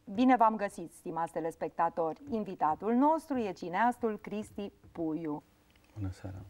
Bine v-am găsit, stimați telespectatori! Invitatul nostru e cineastul Cristi Puiu. Bună seara!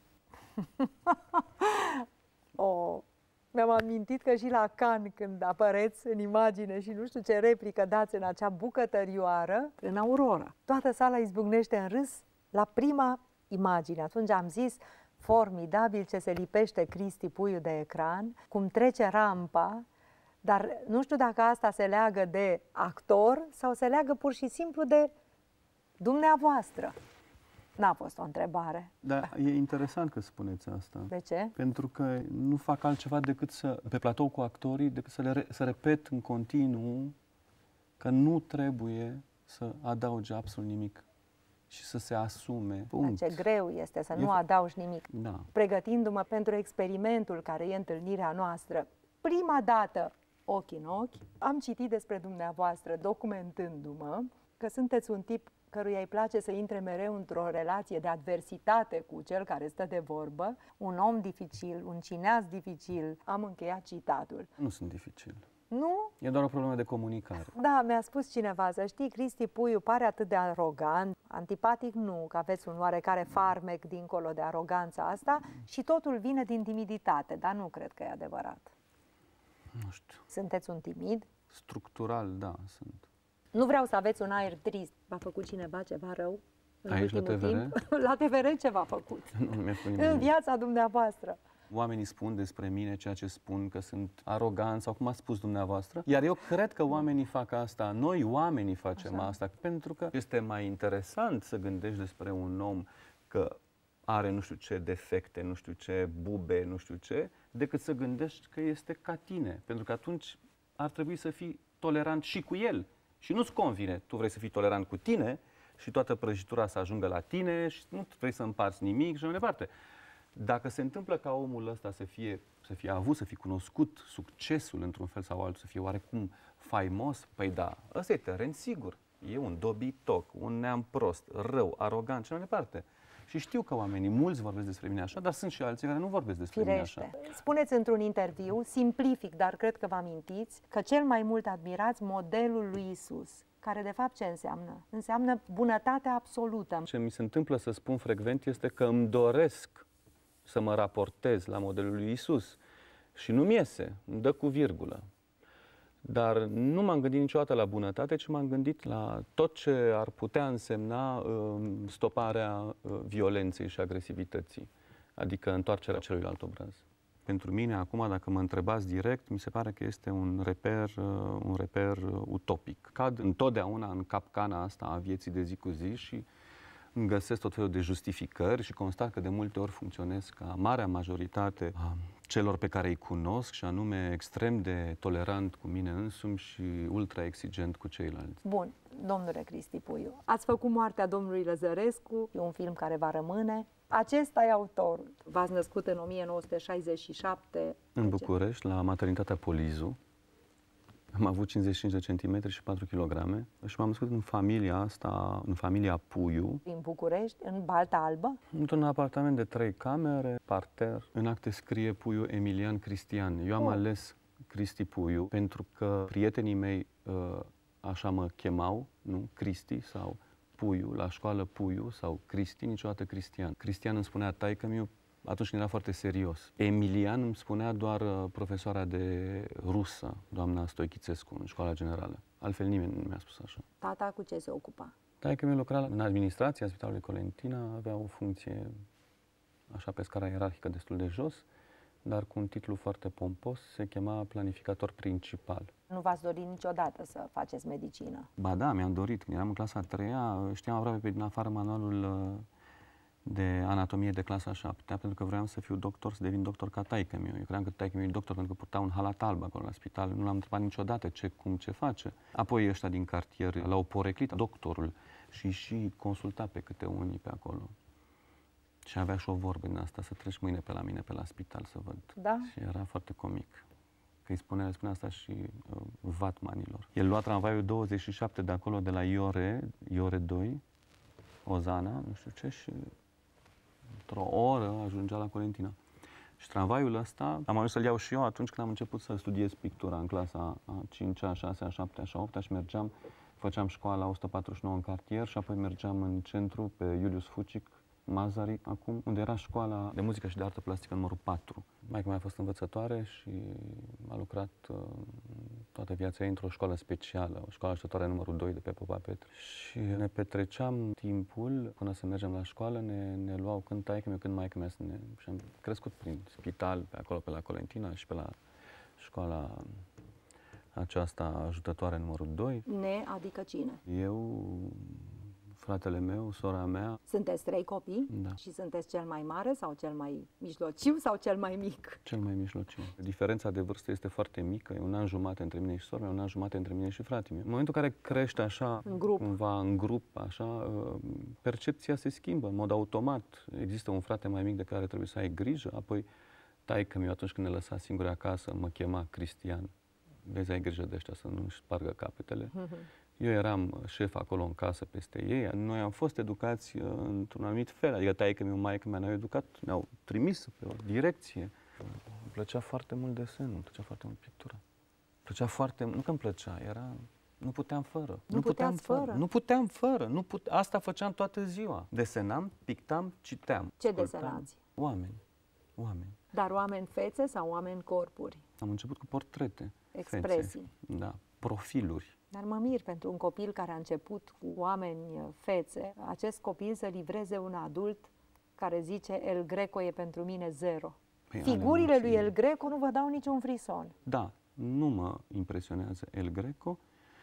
Mi-am amintit că și la Cannes, când apăreți în imagine și nu știu ce replică dați în acea bucătărioară, în Aurora, toată sala izbucnește în râs la prima imagine. Atunci am zis, formidabil ce se lipește Cristi Puiu de ecran, cum trece rampa, dar nu știu dacă asta se leagă de actor sau se leagă pur și simplu de dumneavoastră. N-a fost o întrebare. Dar e interesant că spuneți asta. De ce? Pentru că nu fac altceva decât pe platou cu actorii, decât să repet în continuu că nu trebuie să adauge absolut nimic și să se asume. Punct. Ce greu este să nu adaugi nimic. Da. Pregătindu-mă pentru experimentul care e întâlnirea noastră, prima dată, ochi în ochi, am citit despre dumneavoastră, documentându-mă, că sunteți un tip căruia îi place să intre mereu într-o relație de adversitate cu cel care stă de vorbă, un om dificil, un cineast dificil. Am încheiat citatul. Nu sunt dificil. Nu? E doar o problemă de comunicare. Da, mi-a spus cineva, să știi, Cristi Puiu pare atât de arogant, antipatic nu, că aveți un oarecare farmec dincolo de aroganța asta și totul vine din timiditate, dar nu cred că e adevărat. Nu știu. Sunteți un timid? Structural, da, sunt. Nu vreau să aveți un aer trist. V-a făcut cineva ceva rău în aici, ultimul la TVR? timp? La TVR ce v-a făcut? Nu mi-a făcut În viața dumneavoastră. Oamenii spun despre mine ceea ce spun, că sunt arogant sau cum a spus dumneavoastră. Iar eu cred că oamenii fac asta, noi oamenii facem asta, pentru că este mai interesant să gândești despre un om că are nu știu ce defecte, nu știu ce bube, nu știu ce, decât să gândești că este ca tine. Pentru că atunci ar trebui să fii tolerant și cu el. Și nu-ți convine, tu vrei să fii tolerant cu tine și toată prăjitura să ajungă la tine și nu vrei să împarți nimic și mai departe. Dacă se întâmplă ca omul ăsta să fie avut, să fie cunoscut succesul într-un fel sau altul, să fie oarecum faimos, păi da, ăsta e teren sigur. E un dobitoc, un neam prost, rău, arogant și mai departe. Și știu că oamenii, mulți vorbesc despre mine așa, dar sunt și alții care nu vorbesc despre mine așa. Spuneți într-un interviu, simplific, dar cred că vă amintiți, că cel mai mult admirați modelul lui Isus, care de fapt ce înseamnă? Înseamnă bunătatea absolută. Ce mi se întâmplă să spun frecvent este că îmi doresc să mă raportez la modelul lui Isus și nu-mi iese, îmi dă cu virgulă. Dar nu m-am gândit niciodată la bunătate, ci m-am gândit la tot ce ar putea însemna stoparea violenței și agresivității, adică întoarcerea celuilalt obraz. Pentru mine, acum, dacă mă întrebați direct, mi se pare că este un reper utopic. Cad întotdeauna în capcana asta a vieții de zi cu zi și îmi găsesc tot felul de justificări și constat că de multe ori funcționez ca marea majoritate a celor pe care îi cunosc, și anume extrem de tolerant cu mine însumi și ultra exigent cu ceilalți. Bun, domnule Cristi Puiu, ați făcut Moartea domnului Lăzărescu, e un film care va rămâne. Acesta e autorul. V-ați născut în 1967. În București, la maternitatea Polizu. Am avut 55 de centimetri și 4 kg și m-am născut în familia asta, în familia Puiu. În București, în Balta Albă? Într-un apartament de 3 camere, parter. În acte scrie Puiu Emilian Cristian. Eu am ales Cristi Puiu pentru că prietenii mei așa mă chemau, nu? Cristi sau Puiu, la școală Puiu sau Cristi, niciodată Cristian. Cristian îmi spunea taică-miu atunci când era foarte serios. Emilian îmi spunea doar profesoara de rusă, doamna Stoichicescu, în școala generală. Altfel nimeni nu mi-a spus așa. Tata cu ce se ocupa? Taică-miu lucra în administrația Spitalului Colentina, avea o funcție așa pe scara ierarhică destul de jos, dar cu un titlu foarte pompos, se chema planificator principal. Nu v-ați dorit niciodată să faceți medicină? Ba da, mi-am dorit. Când eram în clasa a 3-a, știam aproape pe din afară manualul de anatomie de clasa 7-a, pentru că vreau să fiu doctor, să devin doctor ca taică-miu. Eu credeam că taică-miu e doctor pentru că purta un halat alb acolo la spital. Nu l-am întrebat niciodată ce face. Apoi ăștia din cartier l-au poreclit doctorul și consulta pe câte unii pe acolo. Și avea și o vorbă din asta, să treci mâine pe la mine, pe la spital, să văd. Da? Și era foarte comic. Că îi spunea asta și vatmanilor. El lua tramvaiul 27 de acolo, de la Iore 2, Ozana, nu știu ce, și într-o oră ajungea la Colentina. Și tramvaiul ăsta am ajuns să-l iau și eu atunci când am început să studiez pictura în clasa a 5-a, 6-a, 7-a și 8-a și mergeam, făceam școala 149 în cartier și apoi mergeam în centru pe Iulius Fucic, Mazari, acum, unde era școala de muzică și de artă plastică numărul 4. Maica mea a fost învățătoare și a lucrat toată viața ei într-o școală specială, o școală ajutătoare numărul 2 de pe Popa Petre. Și ne petreceam timpul până să mergem la școală, ne luau când taică-miu, când maica mea și am crescut prin spital, pe acolo, pe la Colentina și pe la școala aceasta ajutătoare numărul 2. Adică cine? Eu, fratele meu, sora mea. Sunteți 3 copii? Da. Și sunteți cel mai mare sau cel mai mijlociu sau cel mai mic? Cel mai mijlociu. Diferența de vârstă este foarte mică, e 1 an jumate între mine și sora mea, 1 an jumate între mine și fratele meu. În momentul în care crește așa, cumva în grup, așa, percepția se schimbă în mod automat. Există un frate mai mic de care trebuie să ai grijă, apoi taică-miu, atunci când ne lăsa singuri acasă, mă chema Cristian. Vezi, ai grijă de ăștia să nu-și spargă capetele. Eu eram șef acolo în casă peste ei. Noi am fost educați într-un anumit fel. Adică taică-miu, maică-mea ne-au educat, ne-au trimis pe o direcție. Îmi plăcea foarte mult desenul, îmi plăcea foarte mult pictura. Îmi plăcea foarte mult, nu că îmi plăcea, era... Nu puteam fără. Nu puteam fără. Asta făceam toată ziua. Desenam, pictam, citeam. Ce desenați? Oameni. Dar oameni fețe sau oameni corpuri? Am început cu portrete. Expresii. Fețe. Da, profiluri. Dar mă mir pentru un copil care a început cu oameni fețe, acest copil să livreze un adult care zice El Greco e pentru mine 0. Păi, figurile lui El Greco nu vă dau niciun frison. Da, nu mă impresionează El Greco,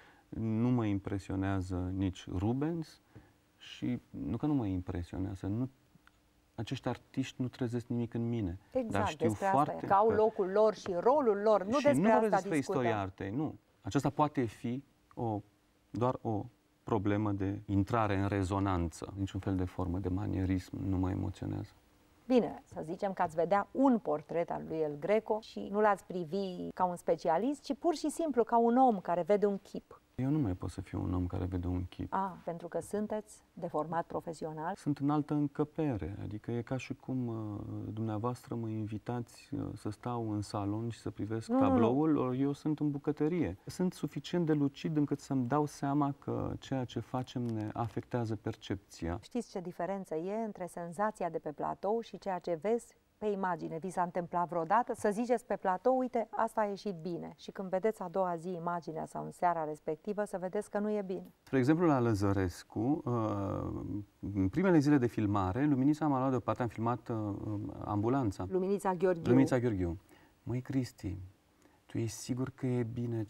nu mă impresionează nici Rubens și nu că nu mă impresionează, acești artiști nu trezesc nimic în mine. Exact, dar știu despre foarte asta e. Că au locul lor și rolul lor, nu și despre asta despre discutăm. istoria artei, nu. Aceasta poate fi doar o problemă de intrare în rezonanță. Niciun fel de formă de manierism nu mă emoționează. Bine, să zicem că ați vedea un portret al lui El Greco și nu l-ați privi ca un specialist, ci pur și simplu ca un om care vede un chip. Eu nu mai pot să fiu un om care vede un chip. Pentru că sunteți deformat profesional? Sunt în altă încăpere, adică e ca și cum dumneavoastră mă invitați să stau în salon și să privesc tabloul, ori eu sunt în bucătărie. Sunt suficient de lucid încât să-mi dau seama că ceea ce facem ne afectează percepția. Știți ce diferență e între senzația de pe platou și ceea ce vezi pe imagine? Vi s-a întâmplat vreodată să ziceți pe platou, uite, asta a ieșit bine, și când vedeți a doua zi imaginea sau în seara respectivă, să vedeți că nu e bine? Spre exemplu, la Lăzărescu, în primele zile de filmare, Luminița m-a luat deoparte, am filmat ambulanța. Luminița Gheorghiu. Luminița Gheorghiu. Măi, Cristi, tu ești sigur că e bine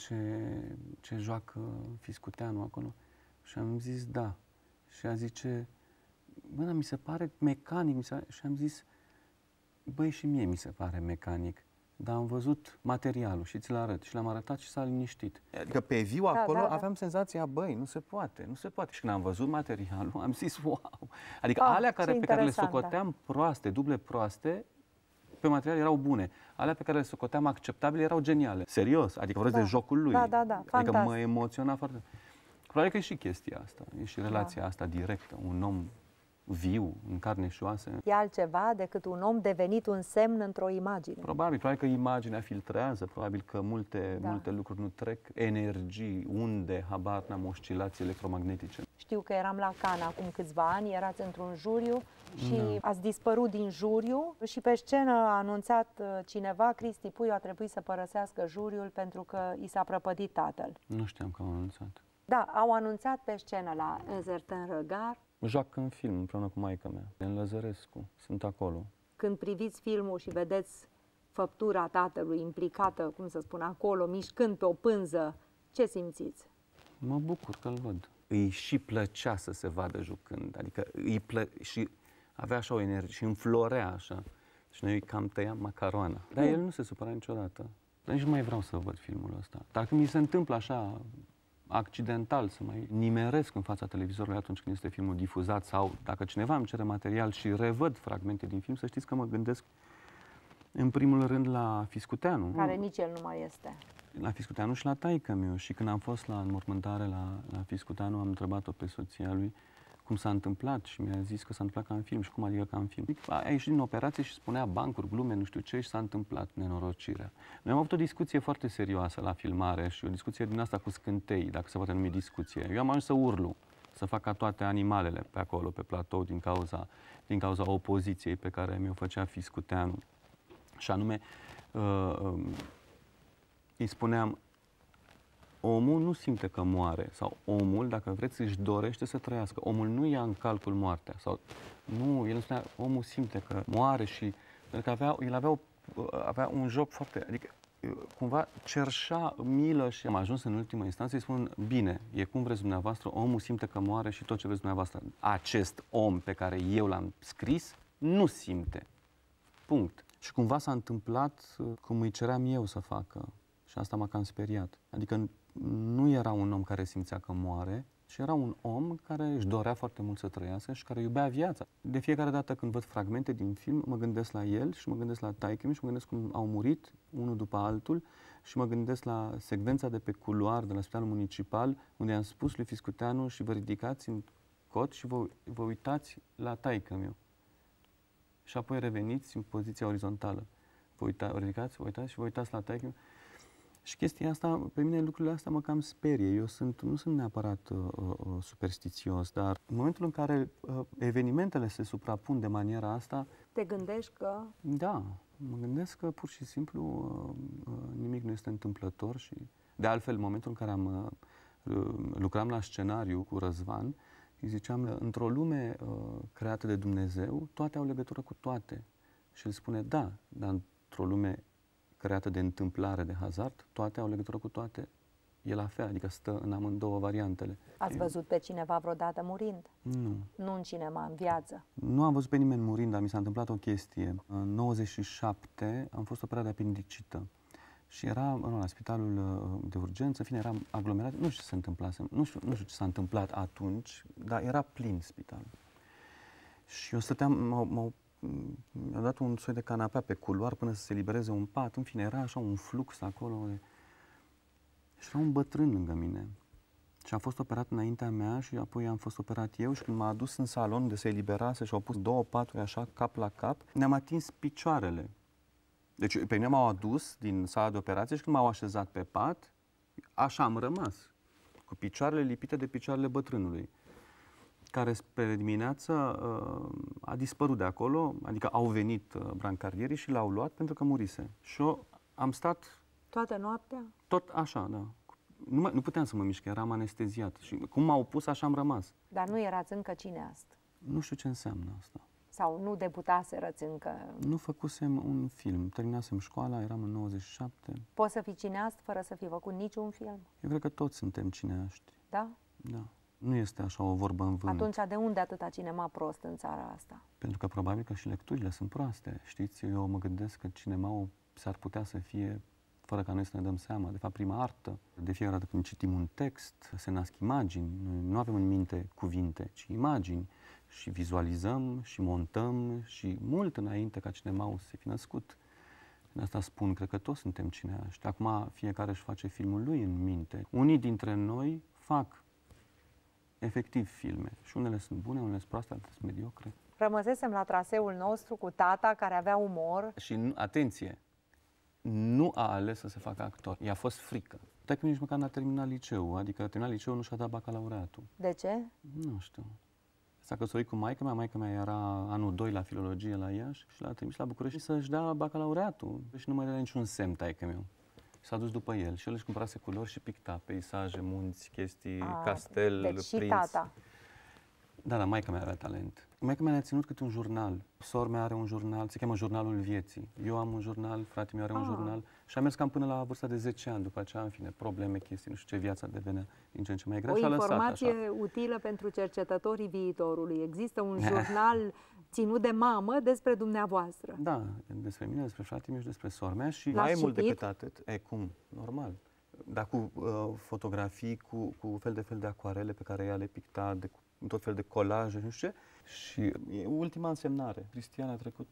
ce joacă Fiscuteanu acolo? Și am zis da. Și a zice, bă, mi se pare mecanic, și am zis, băi, și mie mi se pare mecanic, dar am văzut materialul și ți-l arăt. Și l-am arătat și s-a liniștit. Adică pe viu acolo aveam senzația, băi, nu se poate. Și când am văzut materialul, am zis, wow! Adică alea pe care le socoteam proaste, duble proaste, pe material erau bune. Alea pe care le socoteam acceptabile erau geniale. Serios, adică vorbesc de jocul lui. Da, adică mă emoționa foarte. Probabil că e și chestia asta, e și relația asta directă, un om viu, în carne și oase. E altceva decât un om devenit un semn într-o imagine. Probabil că imaginea filtrează, probabil că multe lucruri nu trec, energii, unde, habar n-am, oscilații electromagnetice. Știu că eram la Cannes acum câțiva ani, erați într-un juriu și ați dispărut din juriu și pe scenă a anunțat cineva, Cristi Puiu a trebuit să părăsească juriul pentru că i s-a prăpădit tatăl. Nu știam că au anunțat. Da, au anunțat pe scenă la Un certain regard. Joacă în film împreună cu maica mea, în Lăzărescu, sunt acolo. Când priviți filmul și vedeți făptura tatălui implicată, cum să spun, acolo, mișcând pe o pânză, ce simțiți? Mă bucur că-l văd. Îi și plăcea să se vadă jucând, adică și avea așa o energie și înflorea așa. Și noi cam tăiam macaroana. Dar el nu se supăra niciodată. Dar nici nu mai vreau să văd filmul ăsta. Dacă mi se întâmplă așa accidental să mai nimeresc în fața televizorului atunci când este filmul difuzat sau dacă cineva îmi cere material și revăd fragmente din film, să știți că mă gândesc în primul rând la Fiscuteanu. Care nici el nu mai este. La Fiscuteanu și la taică-miu. Și când am fost la înmormântare la Fiscuteanu, am întrebat-o pe soția lui cum s-a întâmplat și mi-a zis că s-a întâmplat ca în film și cum adică ca în film. A ieșit din operație și spunea bancuri, glume, nu știu ce și s-a întâmplat nenorocirea. Noi am avut o discuție foarte serioasă la filmare și o discuție din asta cu scântei, dacă se poate numi discuție. Eu am ajuns să urlu, să fac ca toate animalele pe acolo, pe platou, din cauza opoziției pe care mi-o făcea Fiscuteanu. Și anume, îi spuneam, omul nu simte că moare, sau omul, dacă vreți, își dorește să trăiască. Omul nu ia în calcul moartea, sau nu, el nu spunea, omul simte că moare și, pentru că el avea un joc foarte, adică cumva cerșea milă și am ajuns în ultima instanță să-i spun, bine, e cum vreți dumneavoastră, omul simte că moare și tot ce vreți dumneavoastră. Acest om pe care eu l-am scris nu simte. Punct. Și cumva s-a întâmplat cum îi ceream eu să facă. Și asta m-a cam speriat. Adică nu era un om care simțea că moare, ci era un om care își dorea foarte mult să trăiască și care iubea viața. De fiecare dată când văd fragmente din film, mă gândesc la el și mă gândesc la taică-mi și mă gândesc cum au murit unul după altul și mă gândesc la secvența de pe culoar de la Spitalul Municipal, unde am spus lui Fiscuteanu și vă ridicați în cot și vă uitați la taică-miu. Și apoi reveniți în poziția orizontală. Vă ridicați, vă uitați și vă uitați la taică-miu. Și chestia asta, pe mine lucrurile astea mă cam sperie. Eu nu sunt neapărat superstițios, dar în momentul în care evenimentele se suprapun de maniera asta... Te gândești că... Da, mă gândesc că pur și simplu nimic nu este întâmplător și... De altfel, în momentul în care lucram la scenariu cu Răzvan, îi ziceam, într-o lume creată de Dumnezeu, toate au legătură cu toate. Și el spune, da, dar într-o lume creată de întâmplare, de hazard, toate au legătură cu toate. E la fel, adică stă în amândouă variantele. Ați văzut pe cineva vreodată murind? Nu. Nu în cinema, în viață? Nu am văzut pe nimeni murind, dar mi s-a întâmplat o chestie. În 97 am fost operat de apendicită și era la spitalul de urgență, în fine, era aglomerat, nu știu ce se întâmplase, nu știu ce s-a întâmplat atunci, dar era plin spitalul. Și eu stăteam, mi-a dat un soi de canapea pe culoar până să se libereze un pat. În fine, era așa un flux acolo. Și era un bătrân lângă mine. Și a fost operat înaintea mea și apoi am fost operat eu și când m-a adus în salon unde se eliberase și au pus două paturi așa, cap la cap, ne-am atins picioarele. Deci pe mine m-au adus din sala de operație și când m-au așezat pe pat, așa am rămas, cu picioarele lipite de picioarele bătrânului, care spre dimineață a dispărut de acolo, adică au venit brancardierii și l-au luat pentru că murise. Și eu am stat... Toată noaptea? Tot așa, da. Nu puteam să mă mișc, eram anesteziat. Și cum m-au pus, așa am rămas. Dar nu erați încă cineast? Nu știu ce înseamnă asta. Sau nu debutaserăți încă? Nu făcusem un film. Terminasem școala, eram în 97. Poți să fii cineast fără să fi făcut niciun film? Eu cred că toți suntem cineaști. Da? Da. Nu este așa o vorbă în vânt. Atunci de unde atâta cinema prost în țara asta? Pentru că probabil că și lecturile sunt proaste. Știți, eu mă gândesc că cinemaul s-ar putea să fie, fără ca noi să ne dăm seama, de fapt prima artă. De fiecare dată când citim un text, se nasc imagini. Noi nu avem în minte cuvinte, ci imagini. Și vizualizăm, și montăm, și mult înainte ca cinemaul să fi născut. De asta spun, cred că toți suntem cineaști. Acum fiecare își face filmul lui în minte. Unii dintre noi fac efectiv filme. Și unele sunt bune, unele sunt proaste, altele sunt mediocre. Rămăsesem la traseul nostru cu tata care avea umor. Și, atenție, nu a ales să se facă actor. I-a fost frică. Taică nici măcar n-a terminat liceul, adică a terminat liceul, nu și-a dat bacalaureatul. De ce? Nu știu. S-a căsătorit cu maică mea era anul 2 la filologie la Iași și l-a trimis la București să-și dea bacalaureatul. Și nu mai era niciun semn taică-meu. S-a dus după el și el își cumpărase culori și picta peisaje, munți, chestii, castel, deci și prinț. tata. Da, dar maica mea avea talent. Maica mea ne-a ținut câte un jurnal. Sora mea are un jurnal, se cheamă Jurnalul Vieții. Eu am un jurnal, fratele meu are un jurnal și am mers cam până la vârsta de 10 ani. După aceea, în fine, probleme, chestii, nu știu ce, viața devenea din ce în ce mai grea. O și a lăsat informație așa. utilă pentru cercetătorii viitorului. Există un jurnal ținut de mamă despre dumneavoastră. Da, despre mine, despre fratele meu și despre sora mea și L-ați mai mult citit? decât atât. Cum? Normal. Dar cu fotografii, cu fel de acuarele pe care ea le picta, cu tot fel de colaje, nu știu ce. Și e ultima însemnare. Cristian a trecut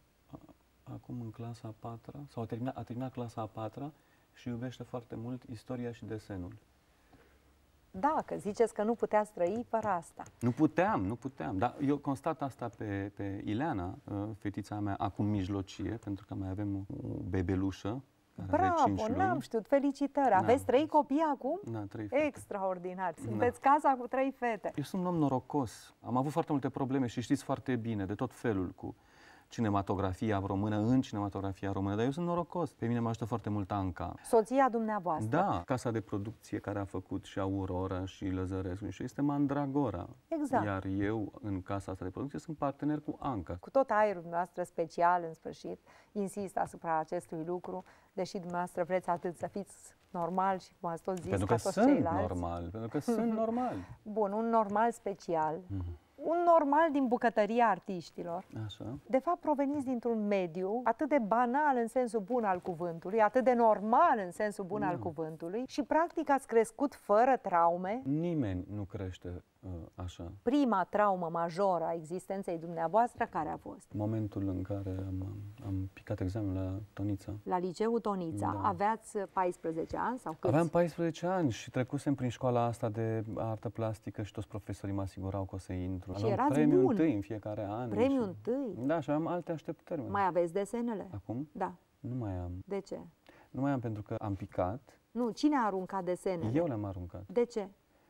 acum în clasa a 4-a, sau a terminat clasa a 4-a și iubește foarte mult istoria și desenul. Da, că ziceți că nu puteați trăi fără asta. Nu puteam. Dar eu constat asta pe Ileana, fetița mea, acum mijlocie, pentru că mai avem o bebelușă. Bravo, n-am știut. Felicitări. Aveți 3 copii acum? Da, 3 fete. Extraordinar. Sunteți casa cu 3 fete. Eu sunt un om norocos. Am avut foarte multe probleme și știți foarte bine, de tot felul, cu cinematografia română, în cinematografia română, dar eu sunt norocos. Pe mine mă ajută foarte mult Anca. Soția dumneavoastră. Da, casa de producție care a făcut și Aurora și Lăzărescu și este Mandragora. Exact. Iar eu, în casa asta de producție, sunt partener cu Anca. Cu tot aerul dumneavoastră special, în sfârșit, insist asupra acestui lucru, deși dumneavoastră vreți atât să fiți normal și cum ați tot zis, pentru ca că toți sunt ceilalți. normal, pentru că sunt normal. Bun, un normal special. Un normal din bucătăria artiștilor. Așa. De fapt, proveniți dintr-un mediu atât de banal în sensul bun al cuvântului, atât de normal în sensul bun al cuvântului și, practic, ați crescut fără traume. Nimeni nu crește așa. Prima traumă majoră a existenței dumneavoastră care a fost? Momentul în care am picat examenul la Tonița. La liceul Tonița. Da. Aveați 14 ani sau câți? Aveam 14 ani și trecusem prin școala asta de artă plastică și toți profesorii mă asigurau că o să intru. Și aveam erați premiul bun. întâi în fiecare an. Premiul și... întâi? Da, și aveam alte așteptări. Mai aveți desenele? Acum? Da. Nu mai am. De ce? Nu mai am pentru că am picat. Nu, cine a aruncat desenele? Eu le-am aruncat. De ce?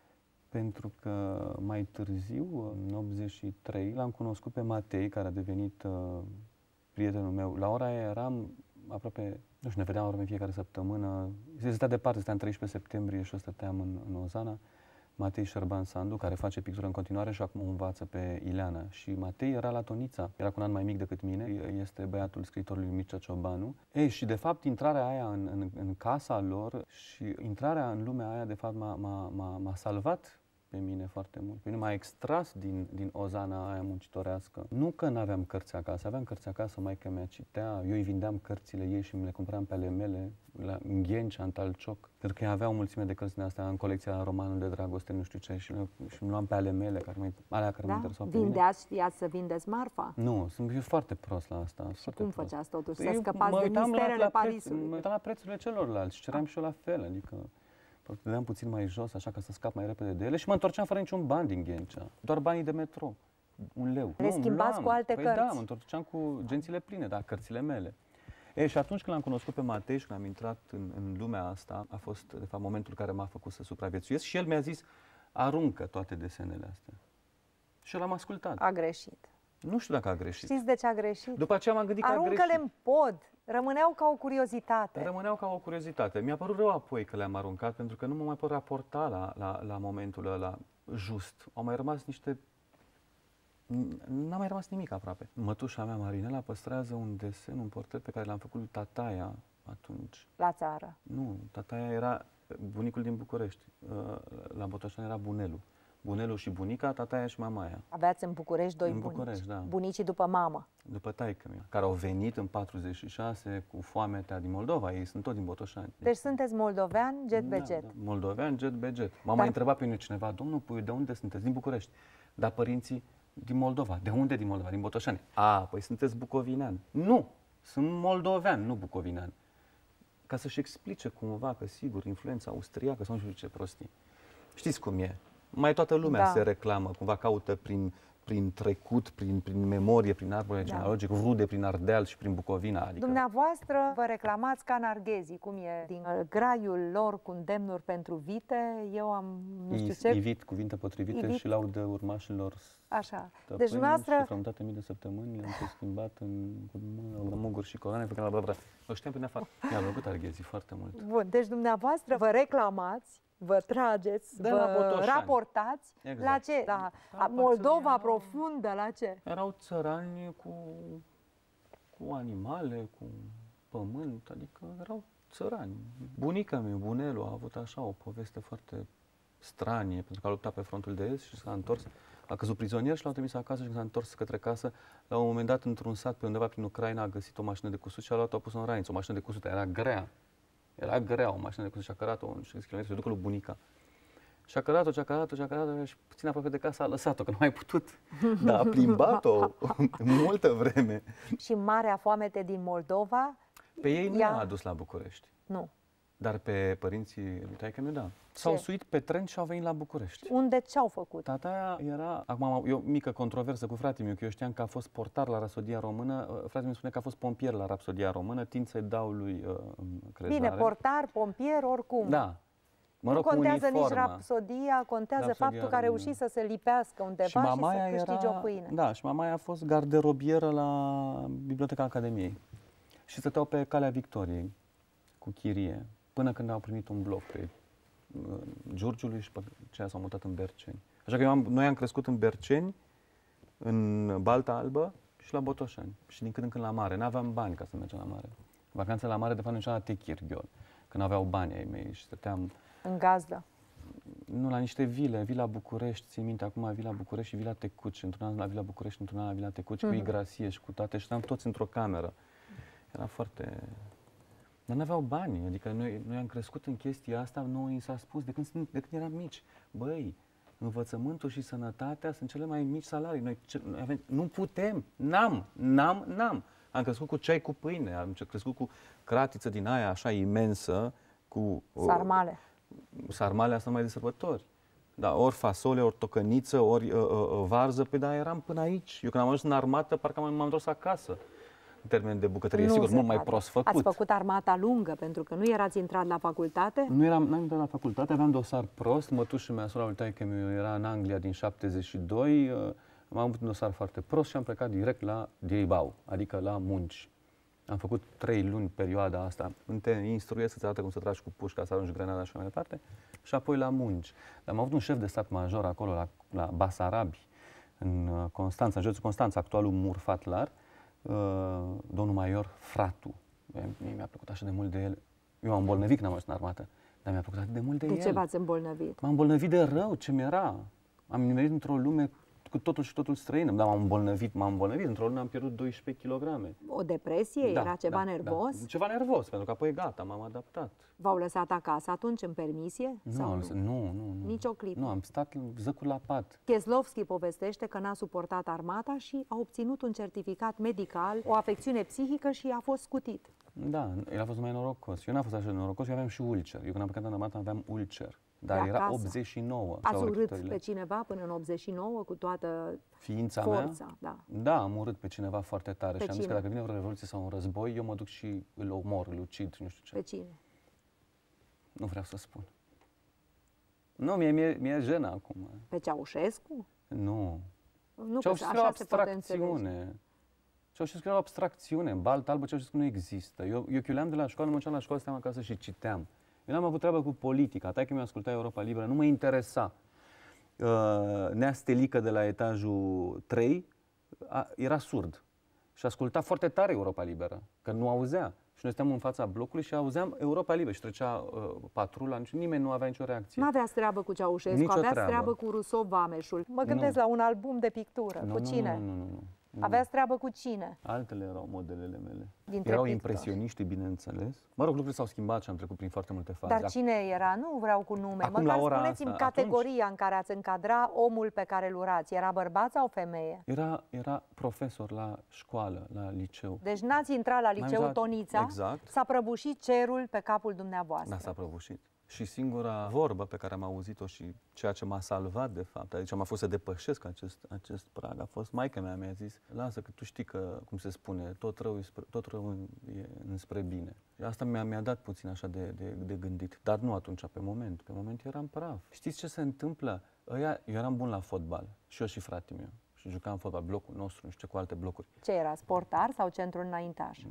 Pentru că mai târziu, în 83, l-am cunoscut pe Matei, care a devenit prietenul meu. La ora aia eram aproape, nu știu, ne vedeam în fiecare săptămână. Se stătea departe, stăteam 13 septembrie și eu stăteam în Ozana. Matei Șerban Sandu, care face pictură în continuare și acum o învață pe Ileana. Și Matei era la Tonița, era cu un an mai mic decât mine, este băiatul scriitorului Mircea Ciobanu. Ei, și de fapt intrarea aia în casa lor și intrarea în lumea aia de fapt m-a salvat pe mine foarte mult. Pe mine m-a extras din Ozana aia muncitorească. Nu că n-aveam cărți acasă, aveam cărți acasă, maica mea citea, eu îi vindeam cărțile ei și mi le cumpăram pe ale mele, în Ghencea, în Talcioc, pentru că ea avea o mulțime de cărți din astea în colecția Romanul de Dragoste, nu știu ce, și îmi luam pe ale mele, alea care mă interesau pe mine. Vindeați, știați să vindeți marfa? Nu, sunt foarte prost la asta. Și cum făceați totuși? Să Eu scăpați de misterele Parisului? Mă uitam la prețurile celorlalți și ceream și eu la fel, adică dădeam puțin mai jos, așa ca să scap mai repede de ele și mă întorceam fără niciun ban din Ghencea. Doar banii de metro. 1 leu. Le schimbați cu alte cărți? Da, mă întorceam cu gențile pline, da, cărțile mele. Și atunci când l-am cunoscut pe Matei și când am intrat în lumea asta, a fost, de fapt, momentul care m-a făcut să supraviețuiesc și el mi-a zis, aruncă toate desenele astea. Și eu l-am ascultat. A greșit. Nu știu dacă a greșit. Știți de ce a greșit? După aceea m-am gândit că a greșit. Aruncă-le în pod. Rămâneau ca o curiozitate. Rămâneau ca o curiozitate. Mi-a părut rău apoi că le-am aruncat, pentru că nu mă mai pot raporta la momentul ăla just. Au mai rămas niște... N-a mai rămas nimic aproape. Mătușa mea, Marinela, păstrează un desen, un portret pe care l-am făcut lui tataia atunci. La țară? Nu, tataia era bunicul din București. La Botoșani era Bunelu. Bunelu și bunica, tataia și mamaia. Aveați în București 2 bunici. În București, da. Bunicii după mamă. După taică-mea, care au venit în 46 cu foametea din Moldova. Ei sunt tot din Botoșani. Deci sunteți moldovean, jet be jet. Da, moldovean, jet be jet. M-a mai întrebat pe mine cineva, domnul Puiu, de unde sunteți? Din București. Dar părinții din Moldova. De unde din Moldova? Din Botoșani. A, păi sunteți bucovinean. Nu, sunt moldovean, nu bucovinean. Ca să-și explice cumva că, sigur, influența austriacă sau nu știu ce prostii. Știți cum e? Mai toată lumea se reclamă, cumva caută prin trecut, prin memorie, prin arbore genealogic, rude prin Ardeal și prin Bucovina. Adică... Dumneavoastră vă reclamați ca narghezii, cum e din graiul lor cu îndemnuri pentru vite. Eu am, nu știu ce... Ivit, cuvinte potrivite și laudă urmașilor. Așa. Deci dumneavoastră... Și frământate mii de săptămâni, le-am schimbat în muguri și coroane, pe care o știam prin afară. Mi-a plăcut arghezii foarte mult. Bun, deci dumneavoastră vă reclamați, vă trageți, vă raportați la ce? La Moldova profundă, la ce? Erau țărani cu animale, cu pământ, adică erau țărani. Bunica mea, Bunelu, a avut așa o poveste foarte stranie, pentru că a luptat pe frontul de est și s-a întors, a căzut prizonier și l-au trimis acasă și când s-a întors către casă, la un moment dat, într-un sat pe undeva prin Ucraina, a găsit o mașină de cusut și a luat-o, a pus-o în raiță. O mașină de cusut, era grea. Era grea o mașină de cusut și a cărat-o în 5 km și ducă lui bunica. Și a cărat-o și puțin aproape de casă a lăsat-o, că nu a mai putut. Dar a plimbat-o multă vreme. Și marea foamete din Moldova? Pe ei nu i-a adus la București. Nu. Dar pe părinții lui taică-miu, da. S-au suit pe tren și au venit la București. Unde ce-au făcut? Tata era... Acum, eu mică controversă cu fratele meu, că eu știam că a fost portar la Rapsodia Română. Fratele meu spune că a fost pompier la Rapsodia Română, tind să-i dau lui crezare. Bine, portar, pompier, oricum. Da. Mă rog, nu contează uniforma. nici rapsodia, contează faptul că a reușit să se lipească undeva și să câștige o pâine. Da, și mamaia a fost garderobieră la Biblioteca Academiei. Și stăteau pe Calea Victoriei, cu chirie, până când au primit un bloc pe Giurgiului și pe aceea s-au mutat în Berceni. Așa că noi am crescut în Berceni, în Balta Albă și la Botoșani. Și din când în când la mare. N-aveam bani ca să mergem la mare. Vacanța la mare, de fapt, mergeam la Techirghiol, când aveau bani ai mei și stăteam... În gazdă? Nu, la niște vile, Vila București, țin minte acum Vila București și Vila Tecuci. Într-un an la Vila București, într-un an la Vila Tecuci, cu Igrasie și cu toate. Și stăteam toți într-o cameră. Era foarte... Dar n-aveau bani, adică noi am crescut în chestia asta, nouă ni s-a spus de când eram mici. Băi, învățământul și sănătatea sunt cele mai mici salarii. Noi nu putem, n-am. Am crescut cu ceai cu pâine, am crescut cu cratiță din aia așa imensă, cu... Sarmale. Sarmale asta mai de sărbători. Da, ori fasole, ori tocăniță, ori varză, pe da, eram până aici. Eu când am ajuns în armată, parcă m-am întors acasă. În termen de bucătărie, sigur, mult mai prost făcut. Ați făcut armata lungă, pentru că nu erați intrat la facultate? N-am intrat la facultate, aveam dosar prost. Mătușa mea, sora lui taică-miu, era în Anglia din 72. Am avut un dosar foarte prost și am plecat direct la Dieibau, adică la munci. Am făcut 3 luni perioada asta. Te instruiesc să-ți arată cum să tragi cu pușca, să arunci grenada și mai departe. Și apoi la munci. Dar am avut un șef de stat major acolo, la Basarabi, în Constanța, în județul Constanța, actualul Murfatlar, domnul major Fratu. Mie mi-a plăcut așa de mult de el. Eu am îmbolnăvit când am ajuns în armată, dar mi-a plăcut atât de mult de el. De ce v-ați îmbolnăvit? M-am îmbolnăvit de rău, ce mi-era. Am nimerit într-o lume cu totul și totul străină. Dar m-am îmbolnăvit. Într-o lună am pierdut 12 kg. O depresie? Era ceva nervos? Da. Ceva nervos, pentru că apoi gata, m-am adaptat. V-au lăsat acasă atunci în permisie? Nu. Nici o clipă? Nu, am stat zăcul la pat. Kieslowski povestește că n-a suportat armata și a obținut un certificat medical, o afecțiune psihică și a fost scutit. Da, el a fost mai norocos. Eu n-am fost așa de norocos, eu aveam și ulcer. Eu când am plecat în armată aveam ulcer. Dar era 89. Ați urât pe cineva până în 89 cu toată ființa forța? Mea? Da. Da, am urât pe cineva foarte tare și am zis că dacă vine o revoluție sau un război, eu mă duc și îl omor, îl ucid, nu știu ce. Pe cine? Nu vreau să spun. Nu, mi-e jenă acum. Pe Ceaușescu? Nu. Nu, Ceaușescu era o abstracțiune. Ceaușescu era o abstracțiune. În Balta Albă Ceaușescu nu există. Eu chiuleam de la școală, mă duceam la școală, stăteam acasă și citeam. Eu n-am avut treabă cu politica. Taică mi-a ascultat Europa Liberă, nu mă interesa. Nea Stelică de la etajul 3 era surd și asculta foarte tare Europa Liberă, că nu auzea. Și noi stăteam în fața blocului și auzeam Europa Liberă și trecea patrula, nimeni nu avea nicio reacție. N-aveați treabă cu Ceaușescu, aveați treabă cu Rousseau Vameșul. Mă gândesc la un album de pictură. Cu cine? Nu. Aveați treabă cu cine? Altele erau modelele mele. Dintre erau pictori. Impresioniști, bineînțeles. Mă rog, lucrurile s-au schimbat și am trecut prin foarte multe faze. Dar cine era? Nu vreau cu nume. Acum, măcar la ora spuneți-mi asta, categoria în care ați încadra omul pe care îl urați. Era bărbat sau femeie? Era profesor la școală, la liceu. Deci n-ați intrat la liceu Tonița, exact. S-a prăbușit cerul pe capul dumneavoastră. Da, s-a prăbușit. Și singura vorbă pe care am auzit-o și ceea ce m-a salvat, de fapt, adică m-a fost să depășesc acest prag, a fost maica mea, mi-a zis, lasă că tu știi că, cum se spune, tot rău e înspre bine. Și asta mi-a dat puțin așa de gândit, dar nu atunci, pe moment eram praf. Știți ce se întâmplă? Eu eram bun la fotbal, și eu și fratele meu. Și jucam fotbal, blocul nostru, nu știu ce, cu alte blocuri. Ce era, sportar sau centru înaintaș?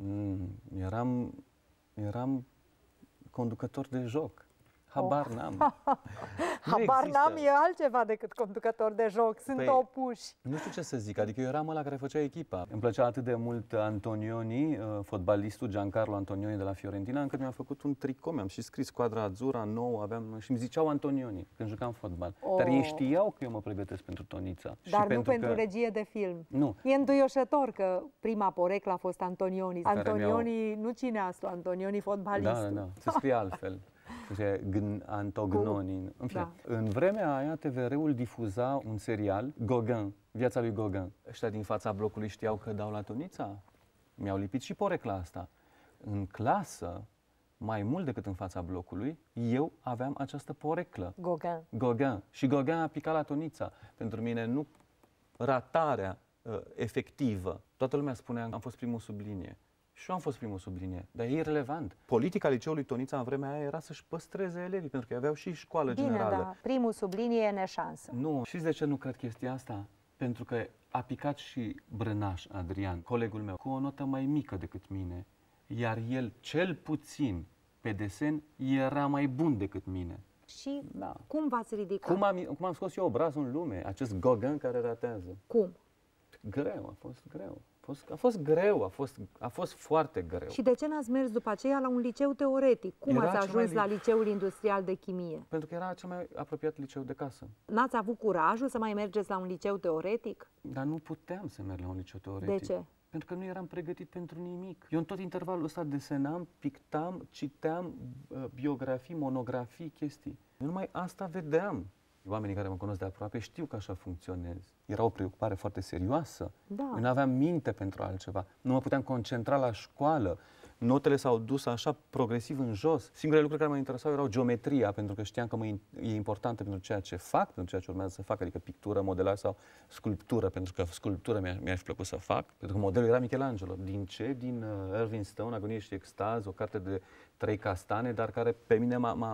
Eram conducător de joc. Habar n-am. Habar n-am e altceva decât conducător de joc, sunt opuși. Nu știu ce să zic, adică eu eram ăla care făcea echipa. Îmi plăcea atât de mult Antonioni, fotbalistul Giancarlo Antonioni de la Fiorentina, încât mi-am făcut un tricou, mi-am și scris Squadra Azzurra nouă, și îmi ziceau Antonioni când jucam fotbal. Dar ei știau că eu mă pregătesc pentru Tonița. Dar nu pentru regie de film. Nu. E înduioșător că prima poreclă a fost Antonioni. Antonioni, nu cineastul, Antonioni fotbalistul. Da, se scrie altfel. Antognoni. În vremea aia, TVR-ul difuza un serial, Gauguin, viața lui Gauguin. Ăștia din fața blocului știau că dau la Tonița? Mi-au lipit și porecla asta. În clasă, mai mult decât în fața blocului, eu aveam această poreclă. Gauguin. Gauguin. Și Gauguin a picat la Tonița. Pentru mine nu ratarea efectivă. Toată lumea spunea că am fost primul sub linie. Și eu am fost primul sub linie, dar e irelevant. Politica liceului Tonița în vremea aia era să-și păstreze elevii, pentru că aveau și școală generală. Bine, da, primul sub linie e neșansă. Nu, știți de ce nu cred chestia asta? Pentru că a picat și Brănaș Adrian, colegul meu, cu o notă mai mică decât mine, iar el, cel puțin, pe desen, era mai bun decât mine. Și cum v-ați ridicat? Cum am scos eu obrazul în lume, acest Gauguin care ratează? Cum? Greu, a fost greu. A fost greu, a fost foarte greu. Și de ce n-ați mers după aceea la un liceu teoretic? Cum ați ajuns la Liceul Industrial de Chimie? Pentru că era cel mai apropiat liceu de casă. N-ați avut curajul să mai mergeți la un liceu teoretic? Dar nu puteam să merg la un liceu teoretic. De ce? Pentru că nu eram pregătit pentru nimic. Eu în tot intervalul ăsta desenam, pictam, citeam biografii, monografii, chestii. Eu numai asta vedeam. Oamenii care mă cunosc de aproape știu că așa funcționez. Era o preocupare foarte serioasă. Da. Eu nu aveam minte pentru altceva. Nu mă puteam concentra la școală. Notele s-au dus așa progresiv în jos. Singurele lucruri care mă interesau erau geometria, pentru că știam că e importantă pentru ceea ce fac, pentru ceea ce urmează să fac, adică pictură, modelaj sau sculptură, pentru că sculptură mi-a plăcut să fac, pentru că modelul era Michelangelo. Din ce? Din Irving Stone, Agonie și extaz, o carte de 3 castane, dar care pe mine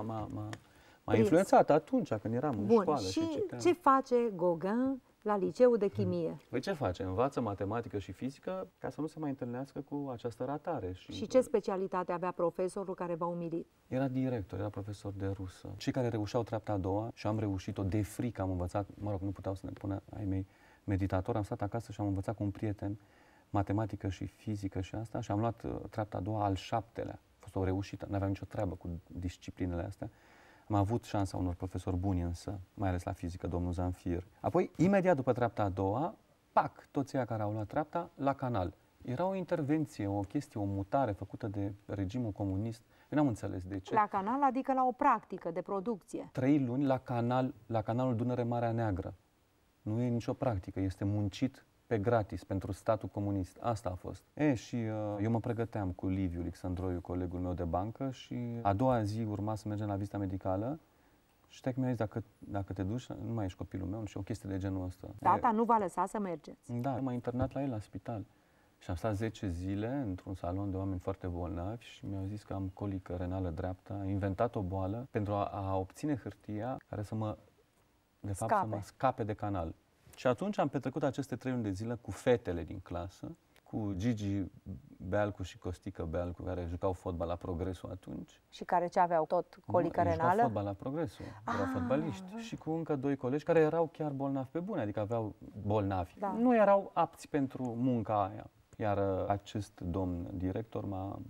m-a influențat atunci când eram în școală. Și citeam. ce face Gauguin la Liceul de Chimie? Păi ce face? Învață matematică și fizică ca să nu se mai întâlnească cu această ratare. Și ce specialitate avea profesorul care v-a umilit? Era director, era profesor de rusă. Cei care reușeau treapta a doua și am reușit-o de frică, am învățat, mă rog, nu puteau să ne pună ai mei meditator, am stat acasă și am învățat cu un prieten matematică și fizică și asta și am luat treapta a doua al 7-lea. A fost o reușită, nu aveam nicio treabă cu disciplinele astea. Am avut șansa unor profesori buni însă, mai ales la fizică, domnul Zanfir. Apoi, imediat după treapta a doua, pac, toți ăia care au luat treapta la canal. Era o intervenție, o chestie, o mutare făcută de regimul comunist. Eu n-am înțeles de ce. La canal, adică la o practică de producție. 3 luni la canalul Dunăre-Marea Neagră. Nu e nicio practică, este muncit pe gratis pentru statul comunist. Asta a fost. Și eu mă pregăteam cu Liviu Alexandroiu, colegul meu de bancă, și a doua zi urma să mergem la vizita medicală și tec mi-a zis, dacă te duci, nu mai ești copilul meu, și o chestie de genul ăsta. Tata nu v-a lăsat să mergeți. Da, m-a internat la el la spital. Și am stat 10 zile într-un salon de oameni foarte bolnavi și mi-au zis că am colică renală dreaptă. Am inventat o boală pentru a obține hârtia care să mă scape de canal. Și atunci am petrecut aceste 3 luni de zile cu fetele din clasă, cu Gigi Bealcu și Costică Bealcu, care jucau fotbal la Progresul atunci. Și care ce aveau tot colică renală? Jucau fotbal la Progresul, erau fotbaliști. Și cu încă 2 colegi care erau chiar bolnavi pe bune, adică aveau bolnavi. Da. Nu erau apți pentru munca aia. Iar acest domn director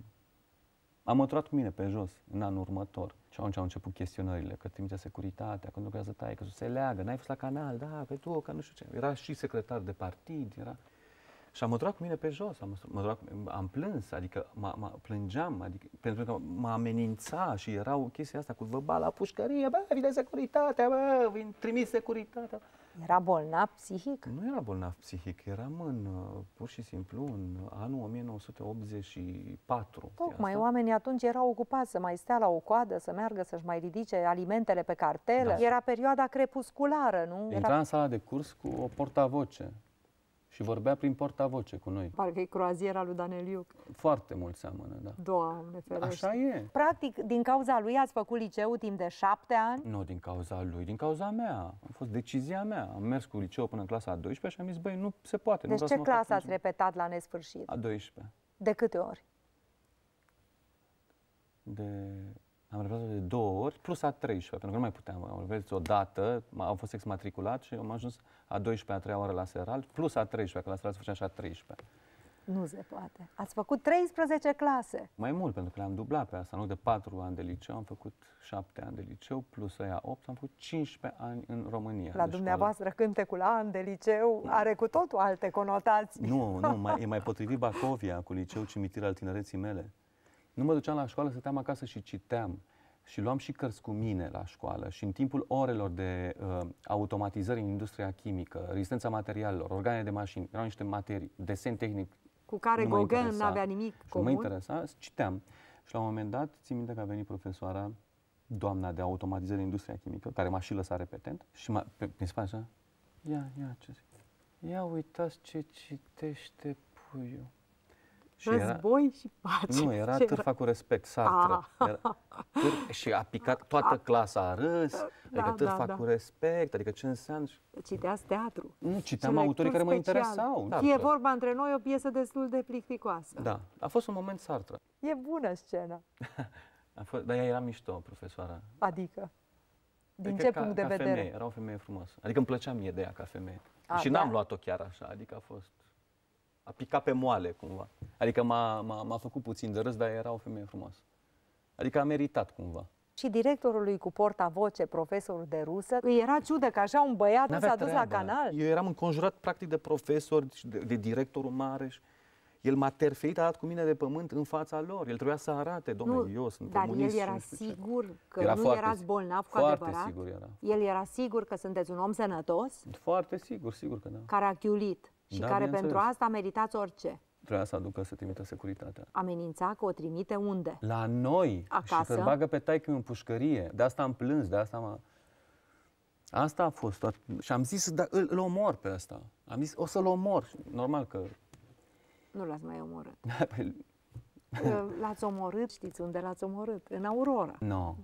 a măturat cu mine pe jos în anul următor. Și atunci au început chestionările, că trimitea securitatea, că lucrează taie, că se leagă, n-ai fost la canal, da, pe tu, că nu știu ce. Era și secretar de partid, era... Și a măturat cu mine pe jos, am plâns, adică plângeam, adică, pentru că mă amenința și era o chestie asta cu vă ba la pușcărie, bă, vine securitatea, bă, trimis securitatea. Era bolnav psihic? Nu era bolnav psihic, eram pur și simplu în anul 1984. Tocmai, oamenii atunci erau ocupați să mai stea la o coadă, să meargă să-și mai ridice alimentele pe cartelă. Da. Era perioada crepusculară, nu? Intra în sala de curs cu o portavoce și vorbea prin portavoce cu noi. Parcă-i croaziera lui Daneliuc. Foarte mult seamănă, da. Doamne ferește. Așa e. Practic, din cauza lui ați făcut liceu timp de 7 ani? Nu din cauza lui, din cauza mea. A fost decizia mea. Am mers cu liceu până în clasa a 12 și am zis, băi, nu se poate. Deci ce clasă ați repetat la nesfârșit? A 12. De câte ori? Am repetat de 2 ori, plus a 13, pentru că nu mai puteam. Am repetat o dată, am fost exmatriculat și am ajuns a 12-a, a 3-a oară la Seral, plus a 13-a, că la Seral se făcea și a 13-a. Nu se poate. Ați făcut 13 clase. Mai mult, pentru că le-am dublat pe asta. În loc de 4 ani de liceu, am făcut 7 ani de liceu, plus aia 8, am făcut 15 ani în România. La dumneavoastră cântecul an de liceu are cu totul alte conotații. Nu, e mai potrivit Bacovia cu liceu cimitir al tinereții mele. Nu mă duceam la școală, stăteam acasă și citeam. Și luam și cărți cu mine la școală și în timpul orelor de automatizări în industria chimică, rezistența materialelor, organe de mașini, erau niște materii, desen tehnic. Cu care Gauguin n-avea nimic comun. Nu mă interesa, citeam. Și la un moment dat, țin minte că a venit profesoara, doamna de automatizare în industria chimică, care m-a și lăsat repetent și mi spune așa, ia, ce zic? Ia uitați ce citește puiul. Și Război și pace. Nu, era Târfa cu respect, Sartre. Și a picat, toată clasa a râs, adică Târfa cu respect, adică ce înseamnă? Citeați teatru. Nu, citeam autorii care mă interesau. Fie vorba între noi o piesă destul de plicticoasă. Da, a fost un moment Sartre. E bună scena. Dar ea era mișto, profesoara. Adică? Din ce punct de vedere? Femeie, era o femeie frumoasă. Adică îmi plăcea mie de ea ca femeie. Și n-am luat-o chiar așa, adică a picat pe moale cumva. Adică m-a făcut puțin de râs, dar era o femeie frumoasă. Adică a meritat cumva. Și directorului cu portavoce, profesorul de rusă, îi era ciudă că așa un băiat nu s-a dus la canal. Eu eram înconjurat practic de profesori, de directorul Mareș. El m-a terfeit, a dat cu mine de pământ în fața lor. El trebuia să arate, domnule, eu sunt comunist. Dar el era sigur că nu erați bolnav cu adevărat? Foarte sigur era. El era sigur că sunteți un om sănătos? Foarte sigur că da. Care a chiulit și care pentru asta meritați orice. Trebuia să aducă să trimită securitatea. Amenința că o trimite unde? La noi. Acasă? Și că bagă pe taică în pușcărie. De asta am plâns, de asta Asta a fost. Și am zis, da, îl omor pe ăsta. Am zis, o să-l omor. Normal că... Nu l-ați mai omorât. L-ați omorât, știți unde l-ați omorât? În Aurora. Nu.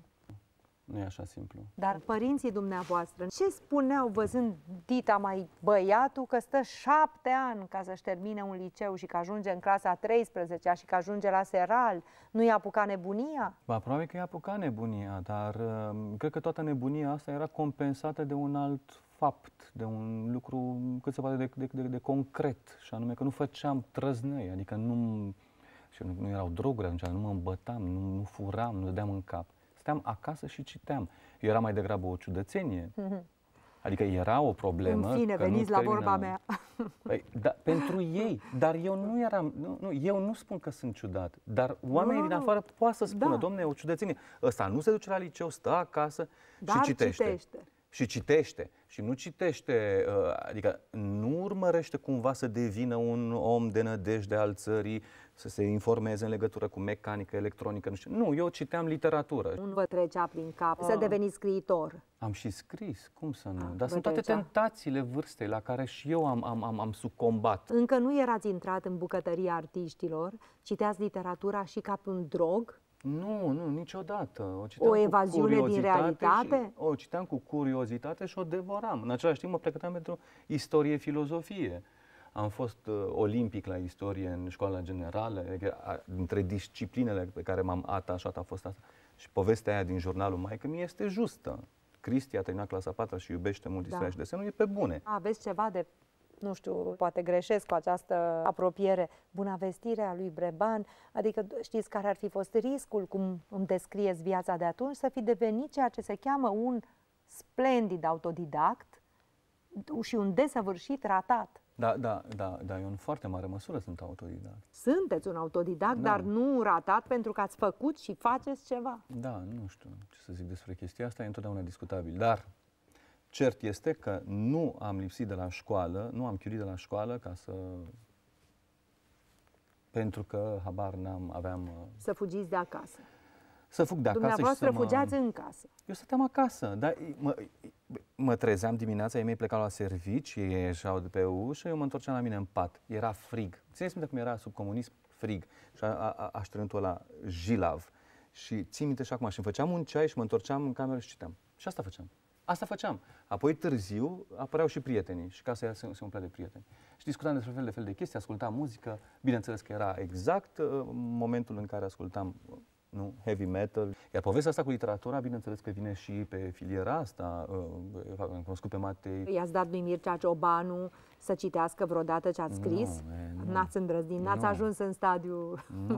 Nu e așa simplu. Dar părinții dumneavoastră, ce spuneau văzând Dita mai băiatul că stă 7 ani ca să-și termine un liceu și că ajunge în clasa 13-a și că ajunge la Seral? Nu i-a apucat nebunia? Ba, probabil că i-a apucat nebunia, dar cred că toată nebunia asta era compensată de un alt fapt, de un lucru cât se poate de concret, și anume că nu făceam trăznăi, adică nu erau droguri atunci, nu mă îmbătam, nu furam, nu dădeam în cap. Stăteam acasă și citeam. Eu era mai degrabă o ciudățenie. Adică era o problemă. În fine, veniți la vorba mea. Păi, da, pentru ei. Dar eu nu eram... eu nu spun că sunt ciudat. Dar oamenii din afară poate să spună, domne, o ciudățenie. Ăsta nu se duce la liceu, stă acasă și citește. Și citește. Și nu citește, adică nu urmărește cumva să devină un om de nădejde al țării, să se informeze în legătură cu mecanică, electronică, nu știu. Nu, eu citeam literatură. Nu vă trecea prin cap să deveniți scriitor? Am și scris, cum să nu? Dar sunt toate tentațiile vârstei la care și eu am sucombat. Încă nu erați intrat în bucătăria artiștilor? Citeați literatura și ca pe un drog? Nu, niciodată. O evaziune din realitate? O citeam cu curiozitate și o devoram. În același timp mă pregăteam pentru istorie-filozofie. Am fost olimpic la istorie în școala generală, dintre disciplinele pe care m-am atașat a fost asta. Și povestea aia din jurnalul maică-mi este justă. Cristi a terminat clasa 4 și iubește mult istoria și desenul, e pe bune. Aveți ceva de, nu știu, poate greșesc cu această apropiere, bunăvestirea lui Breban, adică știți care ar fi fost riscul, cum îmi descrieți viața de atunci, să fi devenit ceea ce se cheamă un splendid autodidact și un desăvârșit ratat. Da, eu în foarte mare măsură sunt autodidact. Sunteți un autodidact, dar nu ratat pentru că ați făcut și faceți ceva. Da, nu știu ce să zic despre chestia asta, e întotdeauna discutabil, dar cert este că nu am lipsit de la școală, nu am chiulit de la școală ca să... pentru că habar aveam... Să fugiți de acasă. Să fug de acasă. Dumneavoastră fugeați în casă. Eu stăteam acasă, dar mă trezeam dimineața, ei mei plecau la servici, ei ieșeau de pe ușă, eu mă întorceam la mine în pat. Era frig. Țineți minte cum era sub comunism? Frig. Și aștrenutul ăla jilav. Și țin minte și acum, și îmi făceam un ceai și mă întorceam în cameră și citeam. Și asta făceam. Asta făceam. Apoi târziu apăreau și prietenii și casa aia se umplea de prieteni. Și discutam despre fel de chestii, ascultam muzică. Bineînțeles că era exact momentul în care ascultam heavy metal. Iar povestea asta cu literatura, bineînțeles că vine și pe filiera asta. Am cunoscut pe Matei. I-ați dat lui Mircea Ciobanu să citească vreodată ce ați scris? N-ați îndrăznit, n-ați ajuns în stadiu...